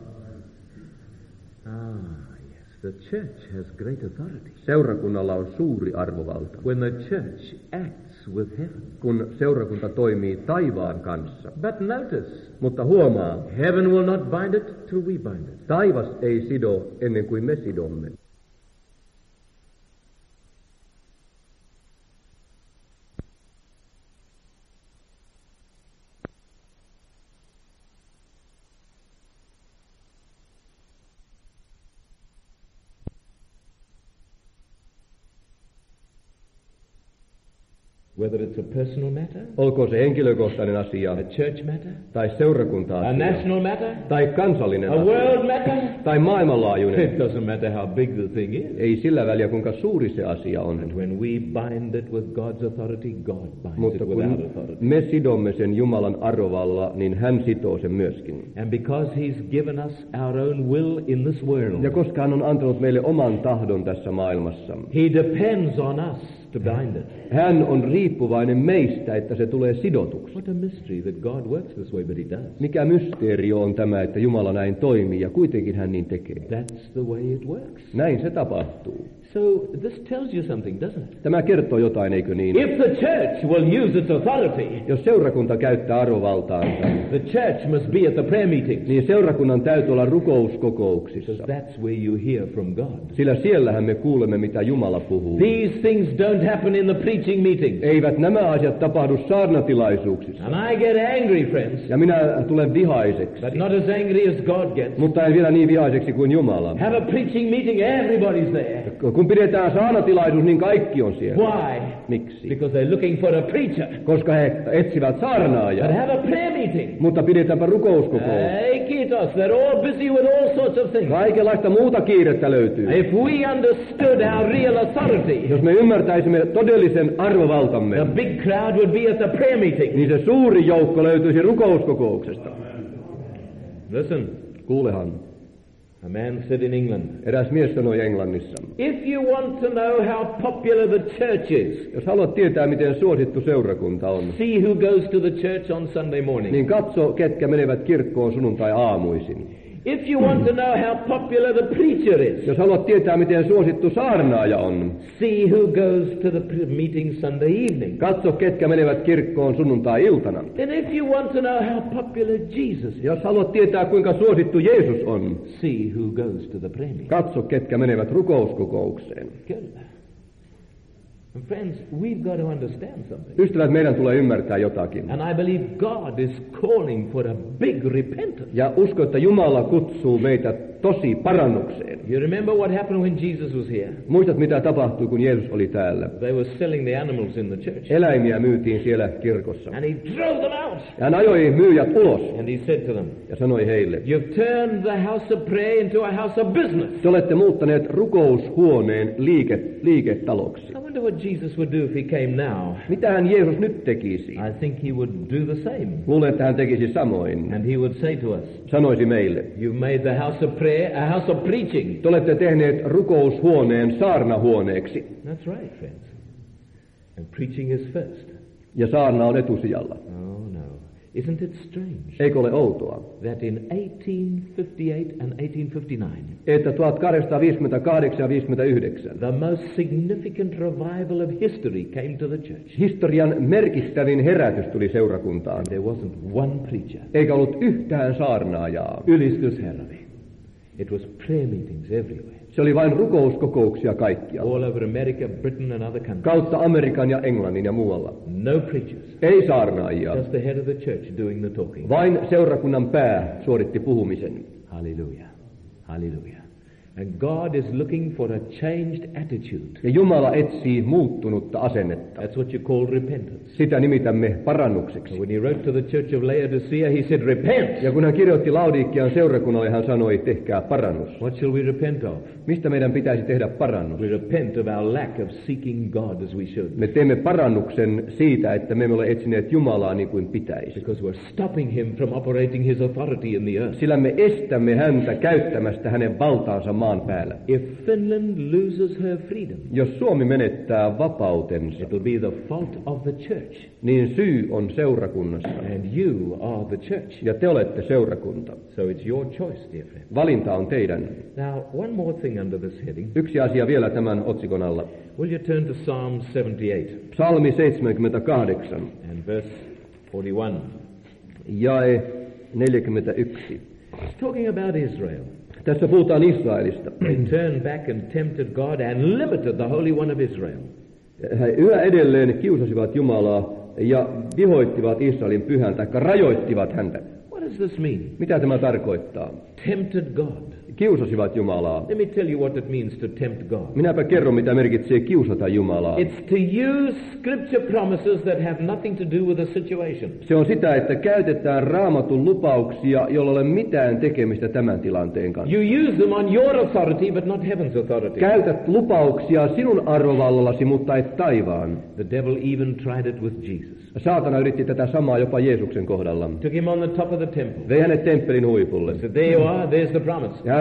Ah, yes. The church has great authority. Seurakunnalla on suuri arvovalta. When the church acts with heaven. Kun seurakunta toimii taivaan kanssa. But notice, Mutta huomaa, heaven will not bind it till we bind it. taivas ei sido ennen kuin me sidomme. Whether it's a personal matter, Olkoon se henkilökohtainen asia, a church matter, tai seurakunta a asia, national matter, tai kansallinen a asia, world matter. tai maailmanlaajuinen. It doesn't matter how big the thing is. Ei sillä väliä, kuinka suuri se asia on. And when we bind it with God's authority, God binds Mutta it without kun authority. me sidomme sen Jumalan arvovalla, niin hän sitoo sen myöskin. And because He's given us our own will in this world, Ja koska hän on antanut meille oman tahdon tässä maailmassa, He depends on us to bind it. Hän on riippuvainen meistä, että se tulee sidotuksi. What a mystery that God works this way, but he does. Mikä mysteeri on tämä, että Jumala näin toimii ja kuitenkin hän niin tekee. That's the way it works. Näin se tapahtuu. So this tells you something, doesn't it? Tämä kertoo jotain, eikö niin? If the church will use its authority, Jos seurakunta käyttää arvovaltaansa, the church must be at the prayer meetings. niin seurakunnan täytyy olla rukouskokouksissa. That's where you hear from God. Sillä siellähän me kuulemme, mitä Jumala puhuu. These things don't happen in the preaching meetings. Eivät nämä asiat tapahdu saarnatilaisuuksissa. And I get angry, friends, Ja minä tulen vihaiseksi. but not as angry as God gets. Mutta en vielä niin vihaiseksi kuin Jumala. Have a preaching meeting, everybody's there. Kun pidetään saarnatilaisuus, niin kaikki on siellä. Why? Miksi? Because they're looking for a preacher. Koska he etsivät But saarnaajaa. have a prayer meeting. Mutta pidetäänpä rukouskokous. Hey, kiitos. They're all busy with all sorts of things. Kaikenlaista muuta kiirettä löytyy. If we understood our real authority, Jos me ymmärtäisimme todellisen arvovaltamme, the big crowd would be at the prayer meeting. niin se suuri joukko löytyisi rukouskokouksesta. Listen, Kuulehan, a man said in England, eräs mies sanoi Englannissa. if you want to know how popular the church is, Jos haluat tietää, miten suosittu seurakunta on, see who goes to the church on Sunday morning. niin katso, ketkä menevät kirkkoon sunnuntai-aamuisin. If you want to know how popular the preacher is, Jos haluat tietää, miten suosittu saarnaaja on, see who goes to the pr- meeting Sunday evening. katso, ketkä menevät kirkkoon sunnuntai-iltana. And if you want to know how popular Jesus is, Jos haluat tietää, kuinka suosittu Jeesus on, see who goes to the prayer meeting. katso, ketkä menevät rukouskokoukseen. Kyllä. And friends, we've got to understand something. Ystävät, meidän tulee ymmärtää jotakin. And I believe God is calling for a big repentance. Ja usko, että Jumala kutsuu meitä tosi parannukseen. You remember what happened when Jesus was here? Muistat, mitä tapahtui, kun Jeesus oli täällä? They were selling the animals in the church. Eläimiä myytiin siellä kirkossa. And he drove them out. Ja hän ajoi myyjät ulos And he said to them, ja sanoi heille, you've turned the house of prayer into a house of business. te olette muuttaneet rukoushuoneen liike, liiketaloksi. I wonder what Jesus would do if he came now. Mitähän Jeesus nyt tekisi? I think he would do the same. Luulen, että hän tekisi samoin. And he would say to us, Sanoisi meille, you've made the house of prayer a house of preaching. te olette tehneet rukoushuoneen saarnahuoneeksi. That's right, friends. And preaching is first. Ja saarna on etusijalla. Oh, no. Isn't it strange Eikö ole outoa, that in eighteen fifty-eight and eighteen fifty-nine, että tuhatkahdeksansataaviisikymmentäkahdeksan ja viisikymmentäyhdeksän the most significant revival of history came to the church. historian merkittävin herätys tuli seurakuntaan, There wasn't one preacher. eikä ollut yhtään saarnaajaa. Ylistus Herralle. It was prayer meetings everywhere. Se oli vain rukouskokouksia kaikkialla, All over America, Britain and other countries. kautta Amerikan ja Englannin ja muualla. No preachers. Ei saarnaajia, Just the head of the church doing the talking. vain seurakunnan pää suoritti puhumisen. Hallelujah. Hallelujah. And God is looking for a changed attitude. Ja Jumala etsii muuttunutta asennetta. That's what you call repentance. Sitä nimitämme parannukseksi. So when he wrote to the church of Laodicea, he said, repent. Ja kun hän kirjoitti Laodikian seurakunnalle, hän sanoi, tehkää parannus. What shall we repent of? Mistä meidän pitäisi tehdä parannus? We repent of our lack of seeking God as we should. Me teemme parannuksen siitä, että me emme ole etsineet Jumalaa niin kuin pitäisi. Because we're stopping him from operating his authority in the earth. Sillä me estämme häntä käyttämästä hänen valtaansa maan päällä. If Finland loses her freedom, Jos Suomi menettää vapautensa, it will be the fault of the church. niin syy on seurakunnassa. And you are the church. Ja te olette seurakunta. So it's your choice, dear friend. Valinta on teidän. Now, one more thing under this heading. Yksi asia vielä tämän otsikon alla. Will you turn to Psalm seventy-eight Psalmi seitsemänkymmentäkahdeksan, and verse forty-one? jae neljäkymmentäyksi. It's talking about Israel. Tässä puhutaan Israelista. They turned back and tempted God and limited the Holy One of Israel. He yhä edelleen kiusasivat Jumalaa ja vihoittivat Israelin pyhän, tai rajoittivat häntä. What does this mean? Mitä tämä tarkoittaa? Tempted God. Kiusasivat Jumalaa. Let me tell you what it means to tempt God. Minäpä kerron, mitä merkitsee kiusata Jumalaa. It's to use scripture promises that have nothing to do with the situation. Se on sitä, että käytetään Raamatun lupauksia, joilla ei ole mitään tekemistä tämän tilanteen kanssa. You use them on your authority, but not heaven's authority. Käytät lupauksia sinun arvovallallasi, mutta et taivaan. The devil even tried it with Jesus. Saatana yritti tätä samaa jopa Jeesuksen kohdalla. Took him on the top of the temple. Vei hänet temppelin huipulle. Said, there you are, there's the promise. Ja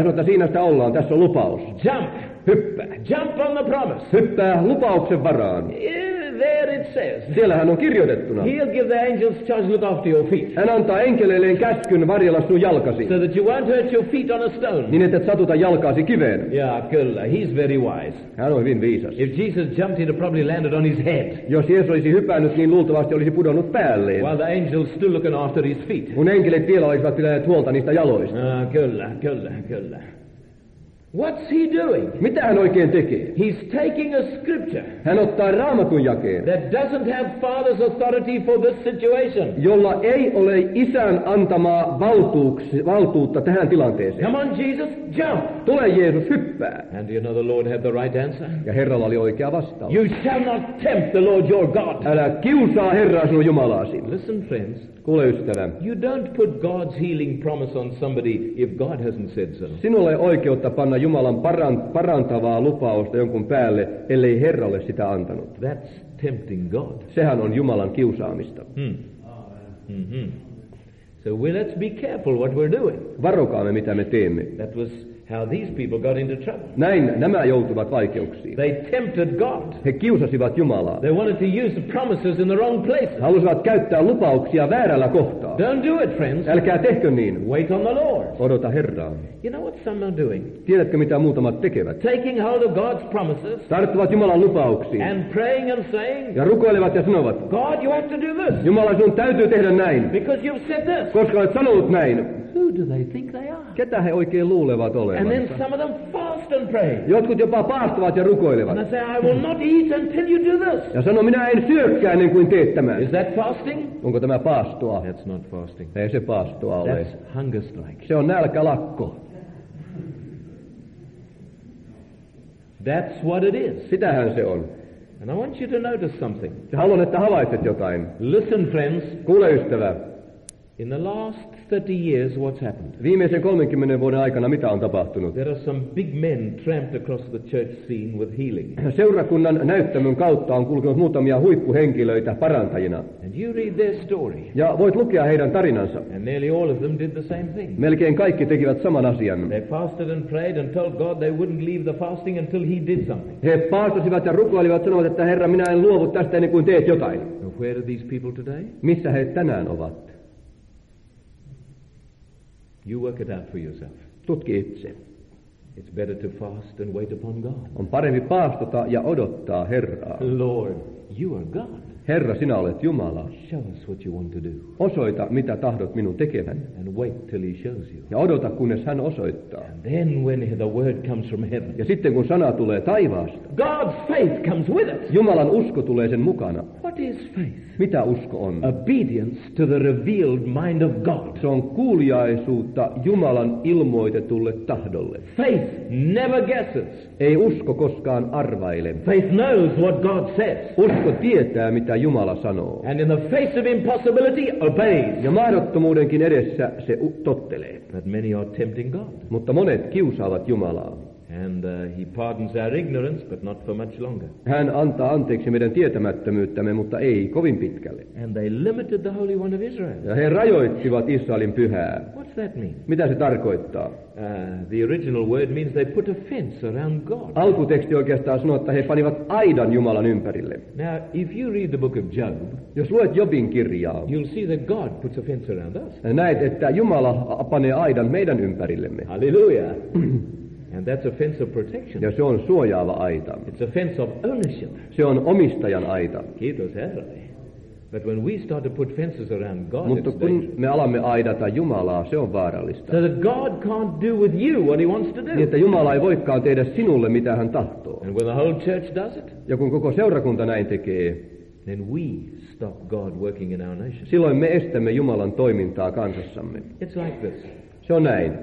hän sanoi, että siinä sitä ollaan, tässä on lupaus. Jump! Hyppää. Jump on the promise! Hyppää lupauksen varaan. Yeah, there it says. Siellähän on kirjoitettuna. He'll give the angels charge look after your feet, Hän antaa enkeleilleen käskyn varjella sun jalkasi, so that you won't hurt your feet on a stone. niin että et satuta jalkaasi kiveen. Yeah, kyllä. He's very wise. Hän on hyvin viisas. If Jesus jumped, he'd have probably landed on his head, Jos Jeesus olisi hypännyt, niin luultavasti olisi pudonnut päälleen. while the angels still looking after his feet. Kun enkelit vielä olisivat pitäneet huolta niistä jaloista. Ah, kyllä, kyllä, kyllä. What's he doing? Mitä hän oikein tekee? He's taking a scripture Hän ottaa raamatun jakeen, that doesn't have Father's authority for this situation. jolla ei ole isän antamaa valtuuks- valtuutta tähän tilanteeseen. Come on, Jesus, jump! Tule Jeesus, hyppää. And do you know the Lord had the right answer? Ja Herralla oli oikea vastaus. You shall not tempt the Lord your God. Älä kiusaa Herraa sinun Jumalaasi. Listen, friends, Kuule ystävä, you don't put God's healing promise on somebody if God hasn't said so. sinulla ei oikeutta panna Jumalan paran- parantavaa lupausta jonkun päälle, ellei Herra ole sitä antanut. That's tempting God. Sehän on Jumalan kiusaamista. Hmm. Mm-hmm. So we let's be careful what we're doing. Varokaamme, mitä me teemme. That was how these people got into trouble. Näin nämä joutuvat vaikeuksiin. They tempted God. He kiusasivat Jumalaa. They wanted to use the promises in the wrong places. Halusivat käyttää lupauksia väärällä kohtaa. Don't do it, friends. Älkää tehkö niin. Wait on the Lord. Odota Herraa. You know what some are doing? Tiedätkö, mitä muutamat tekevät? Taking hold of God's promises Tarttuvat Jumalan lupauksiin and praying and saying, ja rukoilevat ja sanovat, God, you have to do this Jumala, sun täytyy tehdä näin, because you've said this. koska olet sanonut näin. Who do they think they are? Ketä he oikein luulevat And then olevansa? some of them fast and pray. Jotkut jopa paastavat ja And rukoilevat. they say, I will not eat until you do this. Ja sanoo, minä en syökkää ennen kuin teet tämän. Is that fasting? Onko tämä paastoa? That's not fasting. Ei se paastoa ole. That's hunger strike. Se on nälkälakko. That's what it is. Sitähän se on. And I want you to notice something. Ja haluan, että havaitset jotain. Listen, friends, Kuule ystävä, in the last thirty years, what's happened? viimeisen kolmenkymmenen vuoden aikana mitä on tapahtunut? There are some big men tramped across the church scene with healing. Seurakunnan näyttämön kautta on kulkenut muutamia huippuhenkilöitä parantajina. And you read their story. Ja voit lukea heidän tarinansa. And nearly all of them did the same thing. Melkein kaikki tekivät saman asian. They fasted and prayed and told God they wouldn't leave the fasting until he did something. He paastosivat ja rukoilivat, sanovat, että Herra, minä en luovu tästä ennen kuin teet jotain. And where are these people today? Missä he tänään ovat? You work it out for yourself. Tutki itse. It's better to fast and wait upon God. On parempi paastota ja odottaa Herraa. Lord, you are God. Herra, sinä olet Jumala. Show us what you want to do. Osoita, mitä tahdot minun tekevän. And wait till he shows you. Ja odota, kunnes hän osoittaa. And then when the word comes from heaven, Ja sitten kun sana tulee taivaasta, God's faith comes with it. Jumalan usko tulee sen mukana. What is faith? Mitä usko on? Obedience to the revealed mind of God. Se on kuuliaisuutta Jumalan ilmoitetulle tahdolle. Faith never guesses. Ei usko koskaan arvaile. Faith knows what God says. Usko tietää, mitä Jumala sanoo. And in the face of impossibility, obeys. Ja mahdottomuudenkin edessä se u- tottelee. But many are tempting God. Mutta monet kiusaavat Jumalaa. And uh, he pardons our ignorance, but not for much longer. Hän antaa anteeksi meidän tietämättömyyttämme, mutta ei kovin pitkälle. And they limited the Holy One of Israel. Ja he rajoittivat Israelin pyhää. What's that mean? Mitä se tarkoittaa? Uh, the original word means they put a fence around God. Alkuteksti oikeastaan sanoo, että he panivat aidan Jumalan ympärille. Now, if you read the book of Job, Jos luet Jobin kirjaa, you'll see that God puts a fence around us. näet, että Jumala panee aidan meidän ympärillemme. Hallelujah. And that's a fence of protection. Ja se on suojaava aita. It's a fence of ownership. Se on omistajan aita. Kiitos Herralle. But when we start to put fences around God, Mutta it's kun dangerous. me alamme aidata Jumalaa, se on vaarallista. So that God can't do with you what he wants to do. Niin, että Jumala ei voikaan tehdä sinulle, mitä hän tahtoo. And when the whole church does it, Ja kun koko seurakunta näin tekee, then we stop God working in our nation. silloin me estämme Jumalan toimintaa kansassamme. It's like this. Se on näin.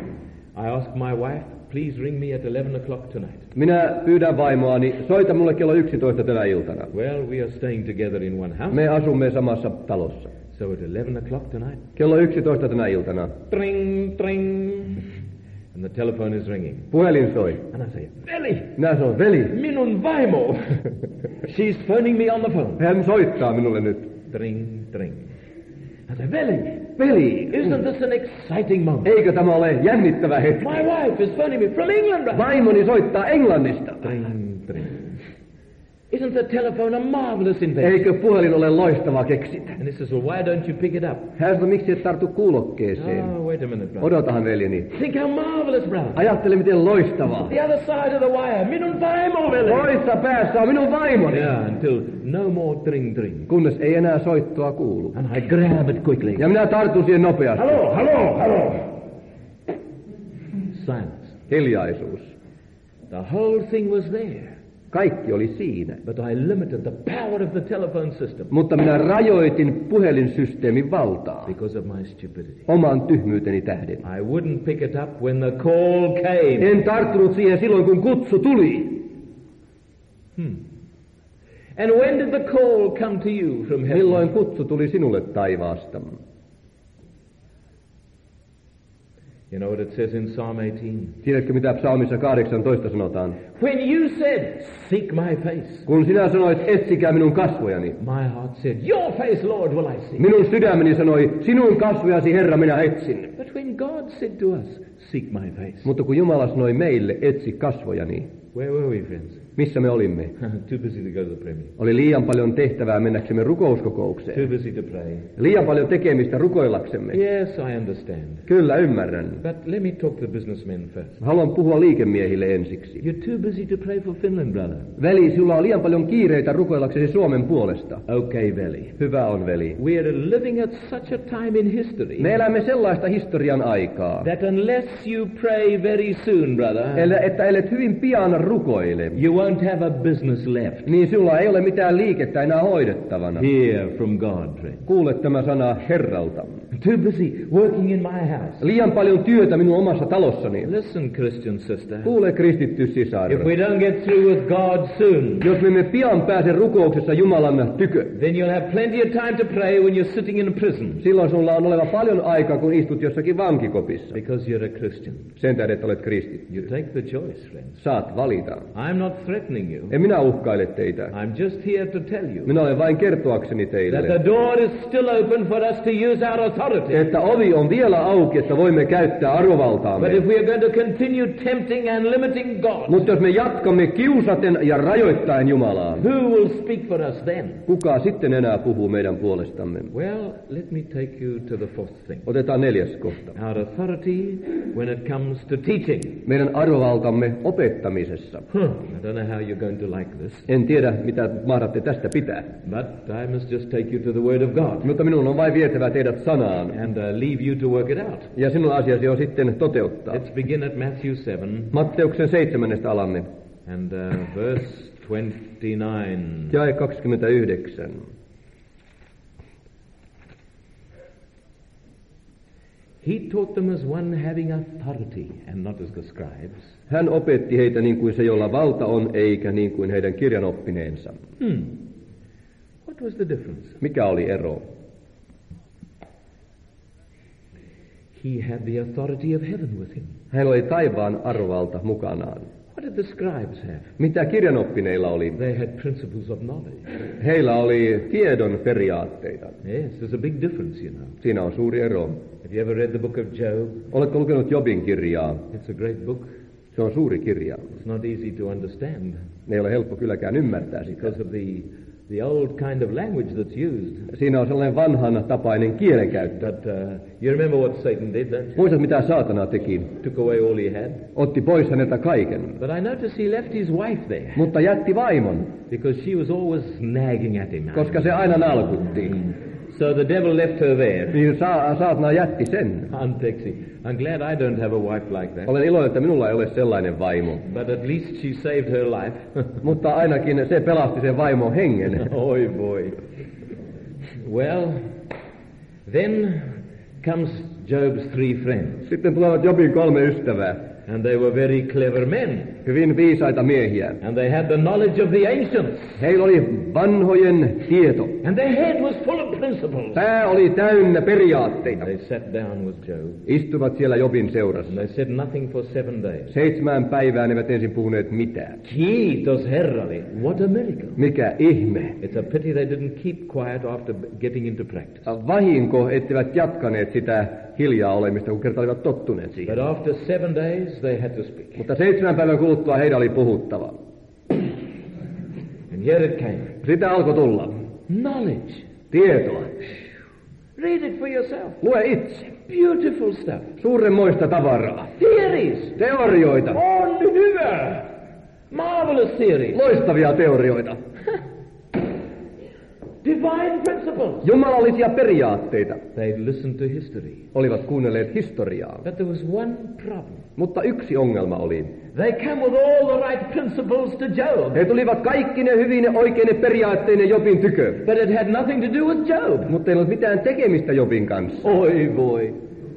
I ask my wife, please ring me at eleven o'clock tonight. Minä pyydän vaimoani, soita mulle kello yksitoista tänä iltana. Well, we are staying together in one house. Me asumme samassa talossa. So at eleven o'clock tonight, Kello yksitoista tänä iltana. tring, tring, and the telephone is ringing. Puhelin soi. And I say, Veli, Minä sanon, veli, minun vaimo. She's phoning me on the phone. hän soittaa minulle nyt. Tring, tring. I said, veli, Veli, isn't this an exciting moment? eikö tämä ole jännittävä hetki? My wife is phoning me from England, brother. Vaimoni soittaa Englannista. Tring, tring. Isn't the telephone a marvelous invention? Eikö puhelin ole loistava keksitä? And he says, well, why don't you pick it up? Hän sanoi, miksi et tartu kuulokkeeseen? Oh, wait a minute, brother. Odotahan, veljeni. Think how marvelous, brother. Ajattele, miten loistavaa. The other side of the wire, minun vaimo, veli. Toissa päässä on minun vaimoni. Yeah, until no more tring, tring. Kunnes ei enää soittoa kuulu. And I grab it quickly. Ja minä tartun siihen nopeasti. Hello, hello, hello. Silence. Hiljaisuus. The whole thing was there. Kaikki oli siinä. But I limited the power of the telephone system. Mutta minä rajoitin puhelinsysteemin valtaa. Because of my stupidity. Oman tyhmyyteni tähden. I wouldn't pick it up when the call came. En tarttunut siihen silloin, kun kutsu tuli. Hmm. And when did the call come to you from heaven? Milloin kutsu tuli sinulle taivaasta? You know what it says in Psalm eighteen? Tiedätkö, mitä psalmissa kahdeksantoista sanotaan? When you said, seek my face. Kun sinä sanoit, etsikää minun kasvojani. My heart said, your face, Lord, will I see. Minun sydämeni sanoi, sinun kasvojasi, Herra, minä etsin. But when God said to us, seek my face. Mutta kun Jumala sanoi meille, etsi kasvojani. Where were we, friends? Missä me olimme? Too busy to go to the premier. Oli liian paljon tehtävää mennäksemme rukouskokoukseen. Too busy to pray. Liian paljon tekemistä rukoillaksemme. Yes, I understand. Kyllä, ymmärrän. But let me talk to the businessmen first. Haluan puhua liikemiehille ensiksi. You're too busy to pray for Finland, brother. Veli, sulla on liian paljon kiireitä rukoillaksesi Suomen puolesta. Okay, veli. Hyvä on, veli. We are living at such a time in history. Me elämme sellaista historian aikaa. That unless you pray very soon, brother. Että ellet hyvin pian rukoile. You won't have a business left. Niin sinulla ei ole mitään liikettä enää hoidettavana. Hear from God, friend. Kuule tämä sana Herralta. Too busy working in my house. Liian paljon työtä minun omassa talossani. Listen, Christian sister. Kuule, kristitty sisar. If we don't get through with God soon, jos me emme pian pääse rukouksessa Jumalan tykö, then you'll have plenty of time to pray when you're sitting in a prison. Silloin sulla on oleva paljon aikaa, kun istut jossakin vankikopissa. Because you're a Christian. Sen tähden, että olet kristitty. You take the choice, friends. Saat valita. I'm not threatening you. En minä uhkaile teitä. I'm just here to tell you. Minä olen vain kertoakseni teille. That the door is still open for us to use our authority. Että ovi on vielä auki, että voimme käyttää arvovaltaamme. But if we are going to continue tempting and limiting God, mutta jos me jatkamme kiusaten ja rajoittaen Jumalaa, who will speak for us then? Kuka sitten enää puhuu meidän puolestamme? Well, let me take you to the fourth thing. Otetaan neljäs kohta. Our authority when it comes to teaching. Meidän arvovaltamme opettamisessa. Huh. I don't know how you're going to like this. En tiedä, mitä mahdatte tästä pitää. But I must just take you to the word of God. Mutta minun on vain vietävä teidät sanaan. And uh, leave you to work it out. Ja sinun asiasi on sitten toteuttaa. Let's begin at Matthew seven. Matteuksen seitsemännestä alamme. And uh, verse twenty-nine. Jae kaksikymmentäyhdeksän. He taught them as one having authority and not as the scribes. Hän opetti heitä niin kuin se, jolla valta on, eikä niin kuin heidän kirjanoppineensa. Hmm. What was the difference? Mikä oli ero? He had the authority of heaven with him. Hänellä oli taivaan arvovalta mukanaan. What did the scribes have? Mitä kirjanoppineilla oli? They had principles of knowledge. Heillä oli tiedon periaatteita. Yes, there's a big difference, you know. Siinä on suuri ero. Have you ever read the book of Job? Oletko lukenut Jobin kirjaa? It's a great book. Se on suuri kirja. It's not easy to understand. Ei ole helppo kylläkään ymmärtää sitä. Because of the the old kind of language that's used. Siinä on sellainen vanhan tapainen kielenkäyttö. But uh, you remember what Satan did, don't you? Muistat, mitä saatana teki? Took away all he had. Otti pois häneltä kaiken. But I noticed he left his wife there. Mutta jätti vaimon. Because she was always nagging at him. Koska se aina nalkutti. So the devil left her there. Niin sa- saatana jätti sen. Anteeksi. I'm glad I don't have a wife like that. Olen iloinen, että minulla ei ole sellainen vaimo. But at least she saved her life. Mutta ainakin se pelasti sen vaimon hengen. Oi boy. Well, then comes Job's three friends. Sitten tulevat Jobin kolme ystävää. And they were very clever men. Hyvin viisaita miehiä. And they had the knowledge of the ancients. Heillä oli vanhojen tieto. And their head was full of principles. Pää oli täynnä periaatteita. They sat down with Job. Istuvat siellä Jobin seurassa. And they said nothing for seven days. Seitsemän päivää ne eivät ensin puhuneet mitään. Kiitos Herralle. What a miracle. Mikä ihme. It's a pity they didn't keep quiet after getting into practice. Vahinko, etteivät jatkaneet sitä hiljaa olemista, kun kerta olivat tottuneet siihen. But after seven days they had to speak. Mutta seitsemän päivän kuluttua heidän oli puhuttava. And here it came. Sitä alkoi tulla. Knowledge. Tietoa. Read it for yourself. Lue itse. Beautiful stuff. Suuremmoista tavaraa. Theories. Teorioita. On hyvä. Marvelous theories. Loistavia teorioita. Divine principles. Jumalallisia periaatteita. They listened to history. Olivat kuunnelleet historiaa. But there was one problem. Mutta yksi ongelma oli. They came with all the right principles to Job. He tulivat kaikki ne hyvin ja oikeine periaatteine Jobin tykö. But it had nothing to do with Job. Mutta ei ollut mitään tekemistä Jobin kanssa. Oi voi.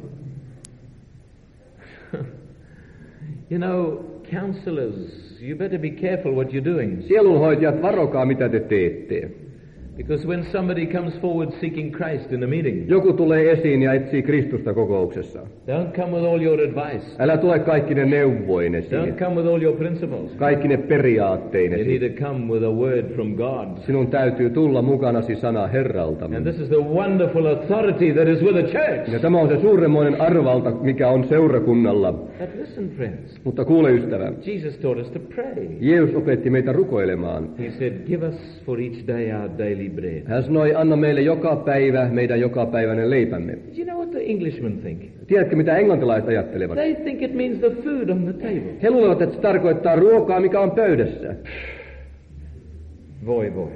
You know, counselors, you better be careful what you're doing. Sielunhoitajat, varokaa mitä te teette. Because when somebody comes forward seeking Christ in a meeting, joku tulee esiin ja etsii Kristusta kokouksessa. Don't come with all your advice. Älä tule kaikki ne neuvoinesi. Don't come with all your principles. Kaikki ne periaatteinesi. You need to come with a word from God. Sinun täytyy tulla mukanasi sana Herraltamme. And this is the wonderful authority that is with the church. Ja tämä on se suuremmoinen arvalta, mikä on seurakunnalla. But listen, friends. Mutta kuule, ystävä. Jesus taught us to pray. Jeesus opetti meitä rukoilemaan. He said, give us for each day our daily bread. Hän sanoi, anna meille joka päivä meidän jokapäiväinen leipämme. Do you know what the Englishmen think? Tiedätkö, mitä englantilaiset ajattelevat? They think it means the food on the table. He luulevat, että se tarkoittaa ruokaa, mikä on pöydässä. Voi voi.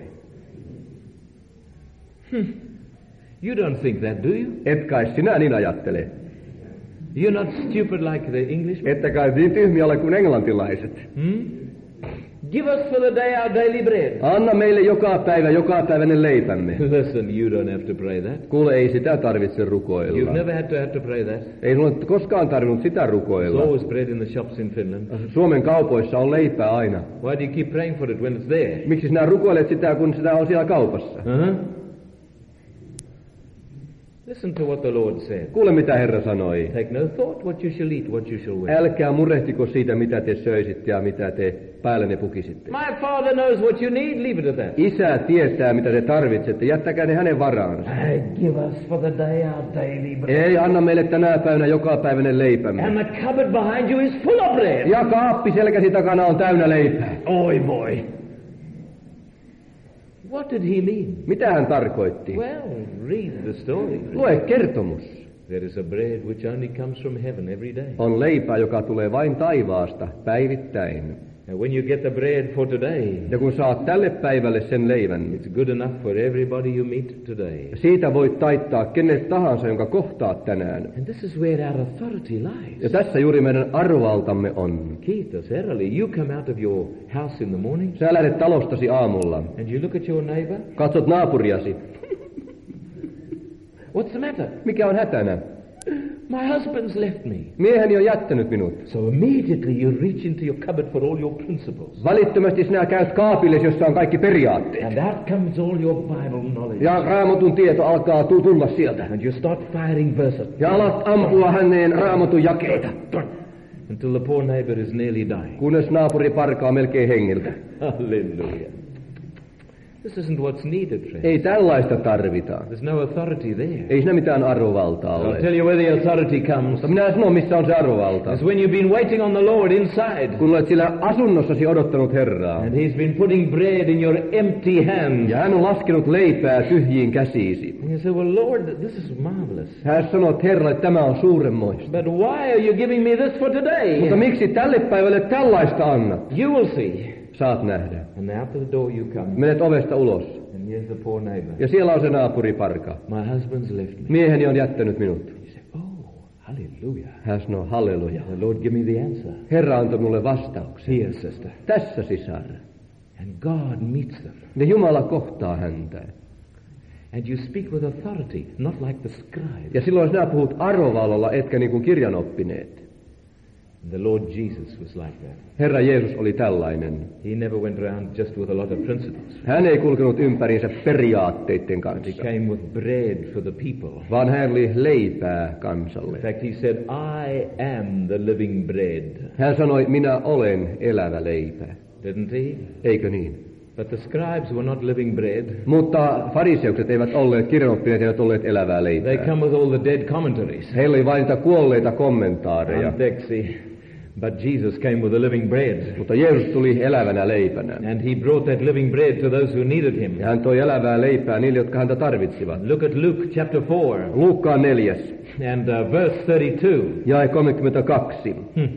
Hmm. You don't think that, do you? Et kai sinä niin ajattele. You're not stupid like the Englishmen. Että kai niin tyhmiä ole kuin englantilaiset. Hmm? Give us for the day our daily bread. Anna meille joka päivä jokapäiväinen leipämme. Listen, you don't have to pray that. Kuule, ei sitä tarvitse rukoilla. You've never had to have to pray that. Ei sinulle koskaan tarvinnut sitä rukoilla. There's always bread in the shops in Finland. Suomen kaupoissa on leipää aina. Why do you keep praying for it when it's there? Miksi sinä rukoilet sitä, kun sitä on siellä kaupassa? Uh-huh. Listen to what the Lord said. Kuule, mitä Herra sanoi. Take no thought what you shall eat, what you shall wear. Älkää murehtiko siitä, mitä te söisitte ja mitä te päällenne pukisitte. My Father knows what you need, leave it at that. Isä tietää, mitä te tarvitsette. Jättäkää ne hänen varaansa. Give us for the day our daily bread. Ei, anna meille tänä päivänä jokapäiväinen leipämme. And the cupboard behind you is full of bread. Ja kaappi selkäsi takana on täynnä leipää. Oi boy. What did he mean? Mitä hän tarkoitti? Well, read the story. Lue kertomus. There is a bread which only comes from heaven every day. On leipää, joka tulee vain taivaasta päivittäin. And when you get the bread for today, ja kun saat tälle päivälle sen leivän, it's good enough for everybody you meet today. Siitä voit taittaa kenet tahansa, jonka kohtaat tänään. And this is where our authority lies. Ja tässä juuri meidän arvovaltamme on. Kiitos Herralle. You come out of your house in the morning. Sä lähdet talostasi aamulla. And you look at your neighbor. Katsot naapuriasi. What's the matter? Mikä on hätänä? My husband's left me. Mieheni on jättänyt minut. So immediately you reach into your cupboard for all your principles. Välittömästi sinä käyt kaapille, jossa on kaikki periaatteet. And out comes all your Bible knowledge. Ja Raamatun tieto alkaa tulla sieltä. And you start firing verses. Ja alat ampua häneen Raamatun jakeita. Until the poor neighbor is nearly dying. Kunnes naapuri parkaa melkein hengiltä. Hallelujah. This isn't what's needed, friends. Ei tällaista tarvita. There's no authority there. Ei siinä mitään arvovaltaa I'll ole. tell you where the authority comes. Mutta minä sanon, missä on se arvovalta. It's when you've been waiting on the Lord inside. Kun olet sillä asunnossasi odottanut Herraa. And He's been putting bread in your empty hands. Ja hän on laskenut leipää tyhjiin käsiisi. And you say, well, Lord, this is marvelous. Hän sanoo Herralle, että tämä on suuremmoista. But why are you giving me this for today? Mutta miksi tälle päivälle tällaista annat? You will see. Saat nähdä. And out the door you come. Menet ovesta ulos. And here's the poor neighbor. Ja siellä on se naapuriparka. My husband's left me. Mieheni on jättänyt minut. You say, oh, hallelujah. Hän sanoo, halleluja. The Lord give me the answer. Herra antoi mulle vastauksen. Here, sister. Tässä, sisar. And God meets them. Ja Jumala kohtaa häntä. And you speak with authority, not like the scribe. Ja silloin sinä puhut arvovallalla, etkä niin kuin kirjanoppineet. The Lord Jesus was like that. Herra Jeesus oli tällainen. He never went around just with a lot of principles. Hän ei kulkenut ympäriinsä periaatteiden He kanssa, came with bread for the people. vaan hän oli leipää kansalle. In fact, he said, I am the living bread. Hän sanoi, minä olen elävä leipä. Didn't he? Eikö niin? But the scribes were not living bread. Mutta fariseukset eivät olleet, kirjanoppineet eivät olleet elävää They leipää. come with all the dead commentaries. Heillä oli vain niitä kuolleita kommentaareja. Anteeksi. But Jesus came with the living bread. Mutta Jeesus tuli elävänä leipänä. And he brought that living bread to those who needed him. Ja hän toi elävää leipää niille, jotka häntä tarvitsivat. Look at Luke chapter four. Luukkaan neljäs. And uh, verse thirty-two. Jae kolmekymmentäkaksi. Hmm.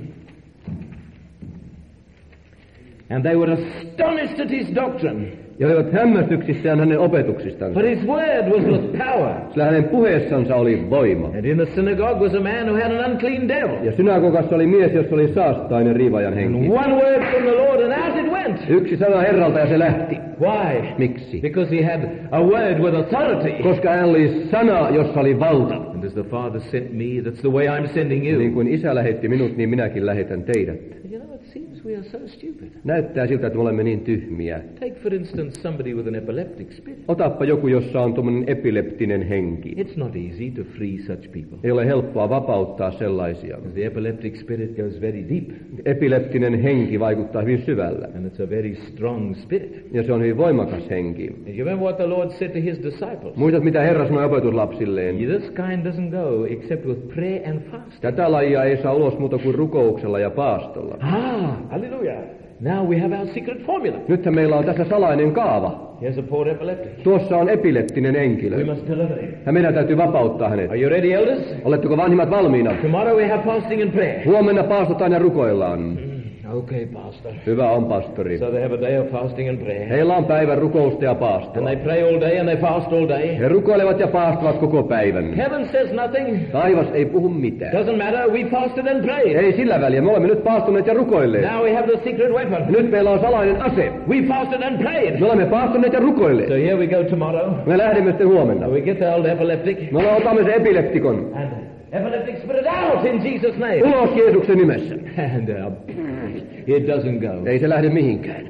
And they were astonished at his doctrine. Ja olivat hämmästyksissään hänen opetuksistansa. For his word was with power. Sillä hänen puheessansa oli voima. And in the synagogue was a man who had an unclean devil. Ja synagogassa oli mies, jossa oli saastainen riivajan And henki. one word from the Lord and out it went. Yksi sana Herralta ja se lähti. Why? Miksi? Because he had a word with authority. Koska hän oli sana, jossa oli valta. And as the Father sent me, that's the way I'm sending you. Niin kuin Isä lähetti minut, niin minäkin lähetän teidät. You know, it seems we are so stupid. Näyttää siltä, että me olemme niin tyhmiä. Take for instance somebody with an epileptic spirit. Otappa joku, jossa on tuommoinen epileptinen henki. It's not easy to free such people. Ei ole helppoa vapauttaa sellaisia. The epileptic spirit goes very deep. Epileptinen henki vaikuttaa hyvin syvällä. And it's a very strong spirit. Ja se on hyvin voimakas henki. And you remember what the Lord said to his disciples? Muistat, mitä Herra sanoi opetuslapsilleen? This kind doesn't go except with prayer and fasting. Tätä lajia ei saa ulos muuta kuin rukouksella ja paastolla. Ah, hallelujah. Now we have our secret formula. Nythän meillä on tässä salainen kaava. Here's a poor epileptic. Tuossa on epileptinen We henkilö. must deliver him. Ja meidän täytyy vapauttaa hänet. Are you ready, elders? Oletteko vanhimmat valmiina? Tomorrow we have fasting and prayer. Huomenna paastotaan ja rukoillaan. Okay, pastor. Hyvä on, pastori. So they have a day of fasting and prayer. Heillä on päivän rukousta ja And paastoa. they pray all day and they fast all day. He rukoilevat ja paastavat koko päivän. Heaven says nothing. Taivas ei puhu mitään. Doesn't matter. We fasted and prayed. Ei sillä väliä. Me olemme nyt paastuneet ja rukoilleet. Now we have the secret weapon. Nyt meillä on salainen ase. We fasted and prayed. Me olemme paastuneet ja So rukoilleet. here we go tomorrow. Me lähdemme sitten huomenna. We get the old epileptic. Me otamme sen epileptikon. And epileptic spirit out in Jesus' name. Ulos Jeesuksen nimessä. And uh, it doesn't go. Ei se lähde mihinkään.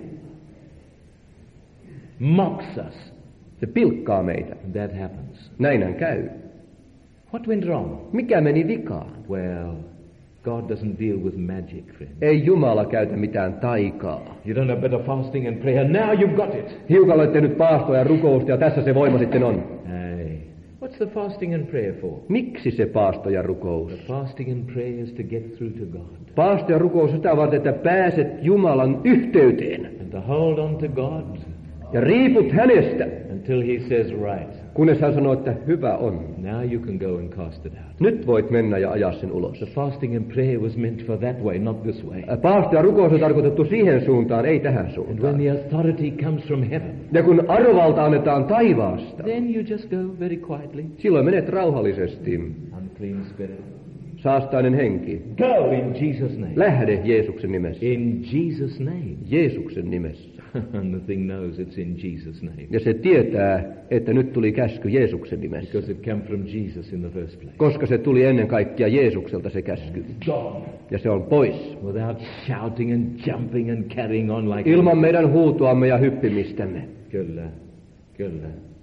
Mocks us. Se pilkkaa meitä. That happens. Näinhän käy. What went wrong? Mikä meni vikaan? Well, God doesn't deal with magic, friend. Ei Jumala käytä mitään taikaa. You don't have better fasting and prayer. Now you've got it. Hiukan olette nyt paastoa ja rukousta ja tässä se voima sitten on. Hey, what's the fasting and prayer for? Miksi se paasto ja rukous? The fasting and prayer is to get through to God Paasto ja rukous sitä varten, että pääset Jumalan yhteyteen and to hold on to God ja riiput hänestä, until He says, right, kunnes hän sanoo, että hyvä on. now you can go and cast it out. Nyt voit mennä ja ajaa sen ulos. The fasting and prayer was meant for that way, not this way. Paasto ja rukous on tarkoitettu siihen suuntaan, ei tähän And when suuntaan. the authority comes from heaven, Ja kun arvovalta annetaan taivaasta, then you just go very quietly. silloin menet rauhallisesti. Unclean spirit. Saastainen henki. Go in Jesus' name. Lähde Jeesuksen nimessä. In Jesus' name. Jeesuksen nimessä. And the thing knows it's in Jesus' name. Ja se tietää, että nyt tuli käsky Jeesuksen nimessä. Because it came from Jesus in the first place. Koska se tuli ennen kaikkea Jeesukselta se käsky. Gone. Ja se on pois. Without shouting and jumping and carrying on like Ilman meidän huutoamme ja hyppimistämme. Kyllä, kyllä.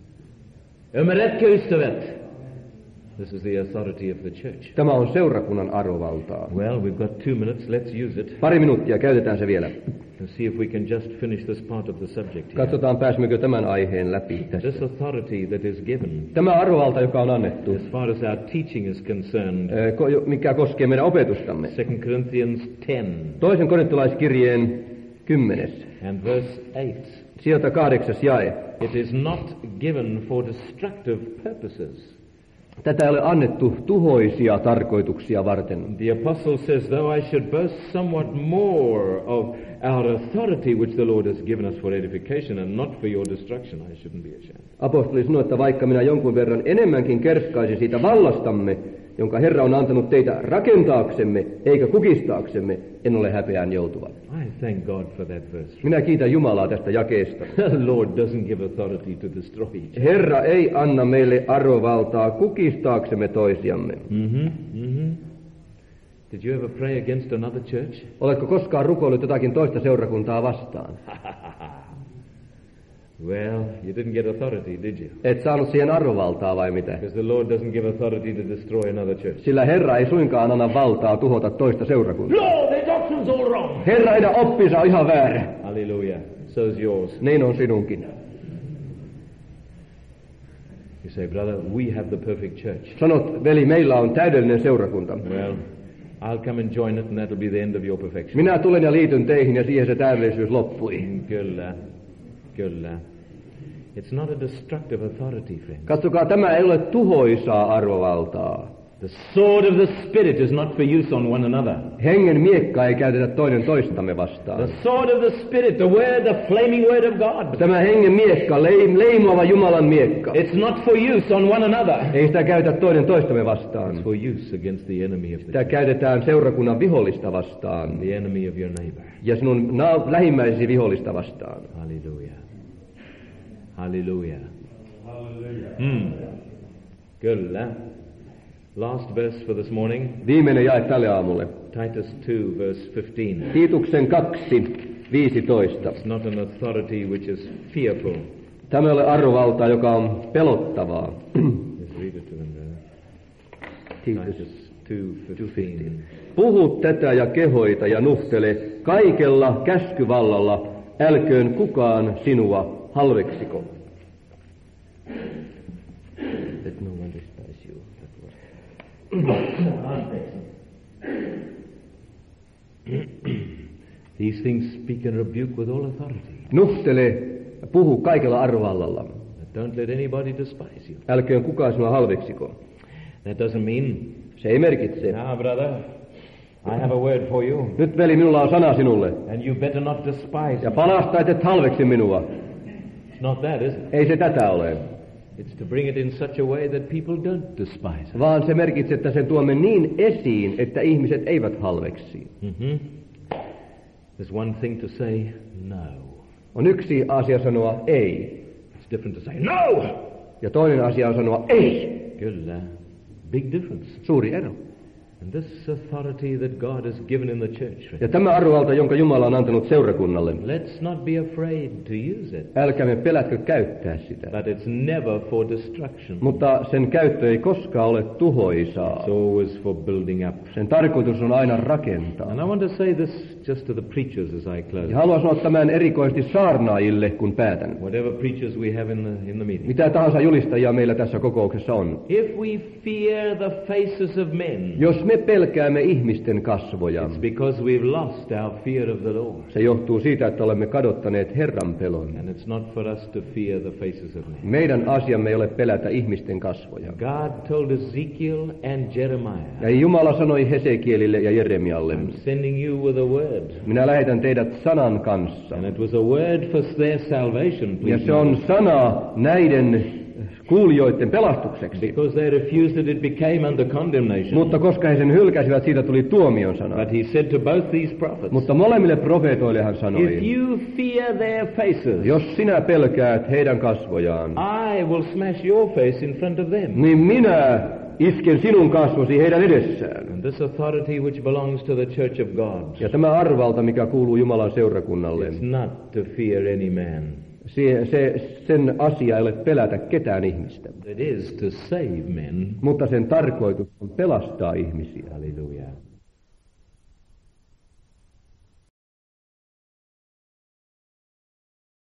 Ymmärrätkö, ystävät? This is the authority of the church. Tämä on seurakunnan arvovaltaa. Well, we've got two minutes. Let's use it. Pari minuuttia, käytetään se vielä. And see if we can just finish this part of the subject here. Katsotaan, pääsemmekö tämän aiheen läpi tässä. This authority that is given, Tämä arvovalta, joka on annettu, as far as our teaching is concerned, eh, ko- mikä koskee meidän opetustamme. Second Corinthians ten Toisen korintolaiskirjeen kymmenes, and verse eight. sieltä kahdeksas jae. It is not given for destructive purposes. Tätä ei ole annettu tuhoisia tarkoituksia varten. The apostle says, though I should boast somewhat more of our authority which the Lord has given us for edification and not for your destruction, I shouldn't be ashamed. Apostoli sanoi, että vaikka minä jonkun verran enemmänkin kerskaisin siitä vallastamme, jonka Herra on antanut teitä rakentaaksemme, eikä kukistaaksemme, en ole häpeään joutuva. I thank God for that verse. Minä kiitän Jumalaa tästä jakeesta. The Lord doesn't give authority to destroy each other. Herra ei anna meille arvovaltaa kukistaaksemme toisiamme. Mm-hmm, mm-hmm. Did you ever pray against another church? Oletko koskaan rukoillut jotakin toista seurakuntaa vastaan? Well, you didn't get authority, did you? Et saanut siihen arvovaltaa vai mitä? Because the Lord doesn't give authority to destroy another church. Sillä Herra ei suinkaan anna valtaa tuhota toista seurakuntaa. No, their doctrine's all wrong. Herra, heidän oppinsa on ihan väärä. Hallelujah. So's yours. Niin on sinunkin. You say, brother, we have the perfect church. Sanot, veli, meillä on täydellinen seurakunta. Well, I'll come and join it and that'll be the end of your perfection. Minä tulen ja liityn teihin ja siihen se täydellisyys loppui. Kyllä. Kyllä. It's not a destructive authority, friend. Katsokaa, tämä ei ole tuhoisaa arvovaltaa. The sword of the Spirit is not for use on one another. Hengen miekka ei käytetä toinen toistamme vastaan. The sword of the Spirit, the word, the flaming word of God. Tämä hengen miekka, leim, leimaava Jumalan miekka. It's not for use on one another. Ei sitä käytä toinen toistamme vastaan. It's for use against the enemy of the Sitä käytetään seurakunnan vihollista vastaan. the enemy of your neighbor. Ja sinun na- lähimmäisesi vihollista vastaan. Hallelujah. Hallelujah. Hallelujah. Hmm. Kyllä. Last verse for this morning. Viimeinen jae tälle aamulle. Titus two, verse fifteen. Tiituksen kaksi, viisitoista. It's not an authority which is fearful. Tämä ei ole arvovaltaa, joka on pelottavaa. Let's read it to them there. Tiitus. Titus two fifteen. Puhu tätä ja kehoita ja nuhtele kaikella käskyvallalla, älköön kukaan sinua halveksiko. Let no one despise you. These things speak and rebuke with all authority. Nuhtele, puhu kaikella arvovallalla. Don't let anybody despise you. Älköön kukaan sinua halveksiko. That doesn't mean, Se ei merkitse. now brother, I have a word for you, Nyt veli, minulla on sana sinulle. and you better not despise Ja me. palasta, et et halveksi minua. It's not that, is it? Ei se tätä ole. It's to bring it in such a way that people don't despise us. Vaan se merkitsee, että sen tuomme niin esiin, että ihmiset eivät halveksi. Mm-hmm. There's one thing to say no. On yksi asia sanoa ei. It's different to say no. Ja toinen asia on sanoa ei. Kyllä. Big difference. Suuri ero. And this authority that God has given in the church, Ja tämä arvovalta, jonka Jumala on antanut seurakunnalle, let's not be afraid to use it. älkäämme pelätkö käyttää sitä. But it's never for destruction. Mutta sen käyttö ei koskaan ole tuhoisaa. It's always for building up. Sen tarkoitus on aina rakentaa. And I want to say this just to the preachers as I close. Ja haluan sanoa tämän erikoisesti saarnaajille, kun päätän. Whatever preachers we have in the, in the meeting. Mitä tahansa julistajia meillä tässä kokouksessa on. If we fear the faces of men, Jos me pelkäämme ihmisten kasvoja, it's because we've lost our fear of the Lord. se johtuu siitä, että olemme kadottaneet Herran pelon. And it's not for us to fear the faces of men. Meidän asiamme ei ole pelätä ihmisten kasvoja. God told Ezekiel and Jeremiah, Ja Jumala sanoi Hesekielille ja Jeremialle, I'm sending you with a word. minä lähetän teidät sanan kanssa. And it was a word for their salvation, Ja please se on notice. sana näiden kuulijoiden pelastukseksi. Because they refused it, it became under condemnation. Mutta koska he sen hylkäsivät, siitä tuli tuomion sana. But he said to both these prophets, Mutta molemmille profeetoille hän if sanoi, you fear their faces, jos sinä pelkäät heidän kasvojaan, I will smash your face in front of them. niin minä isken sinun kasvosi heidän edessään. And this authority which belongs to the church of God, Ja tämä arvalta, mikä kuuluu Jumalan seurakunnalle, it's not to fear any man. se, se, sen asia ei ole pelätä ketään ihmistä. It is to save men. Mutta sen tarkoitus on pelastaa ihmisiä. Hallelujah.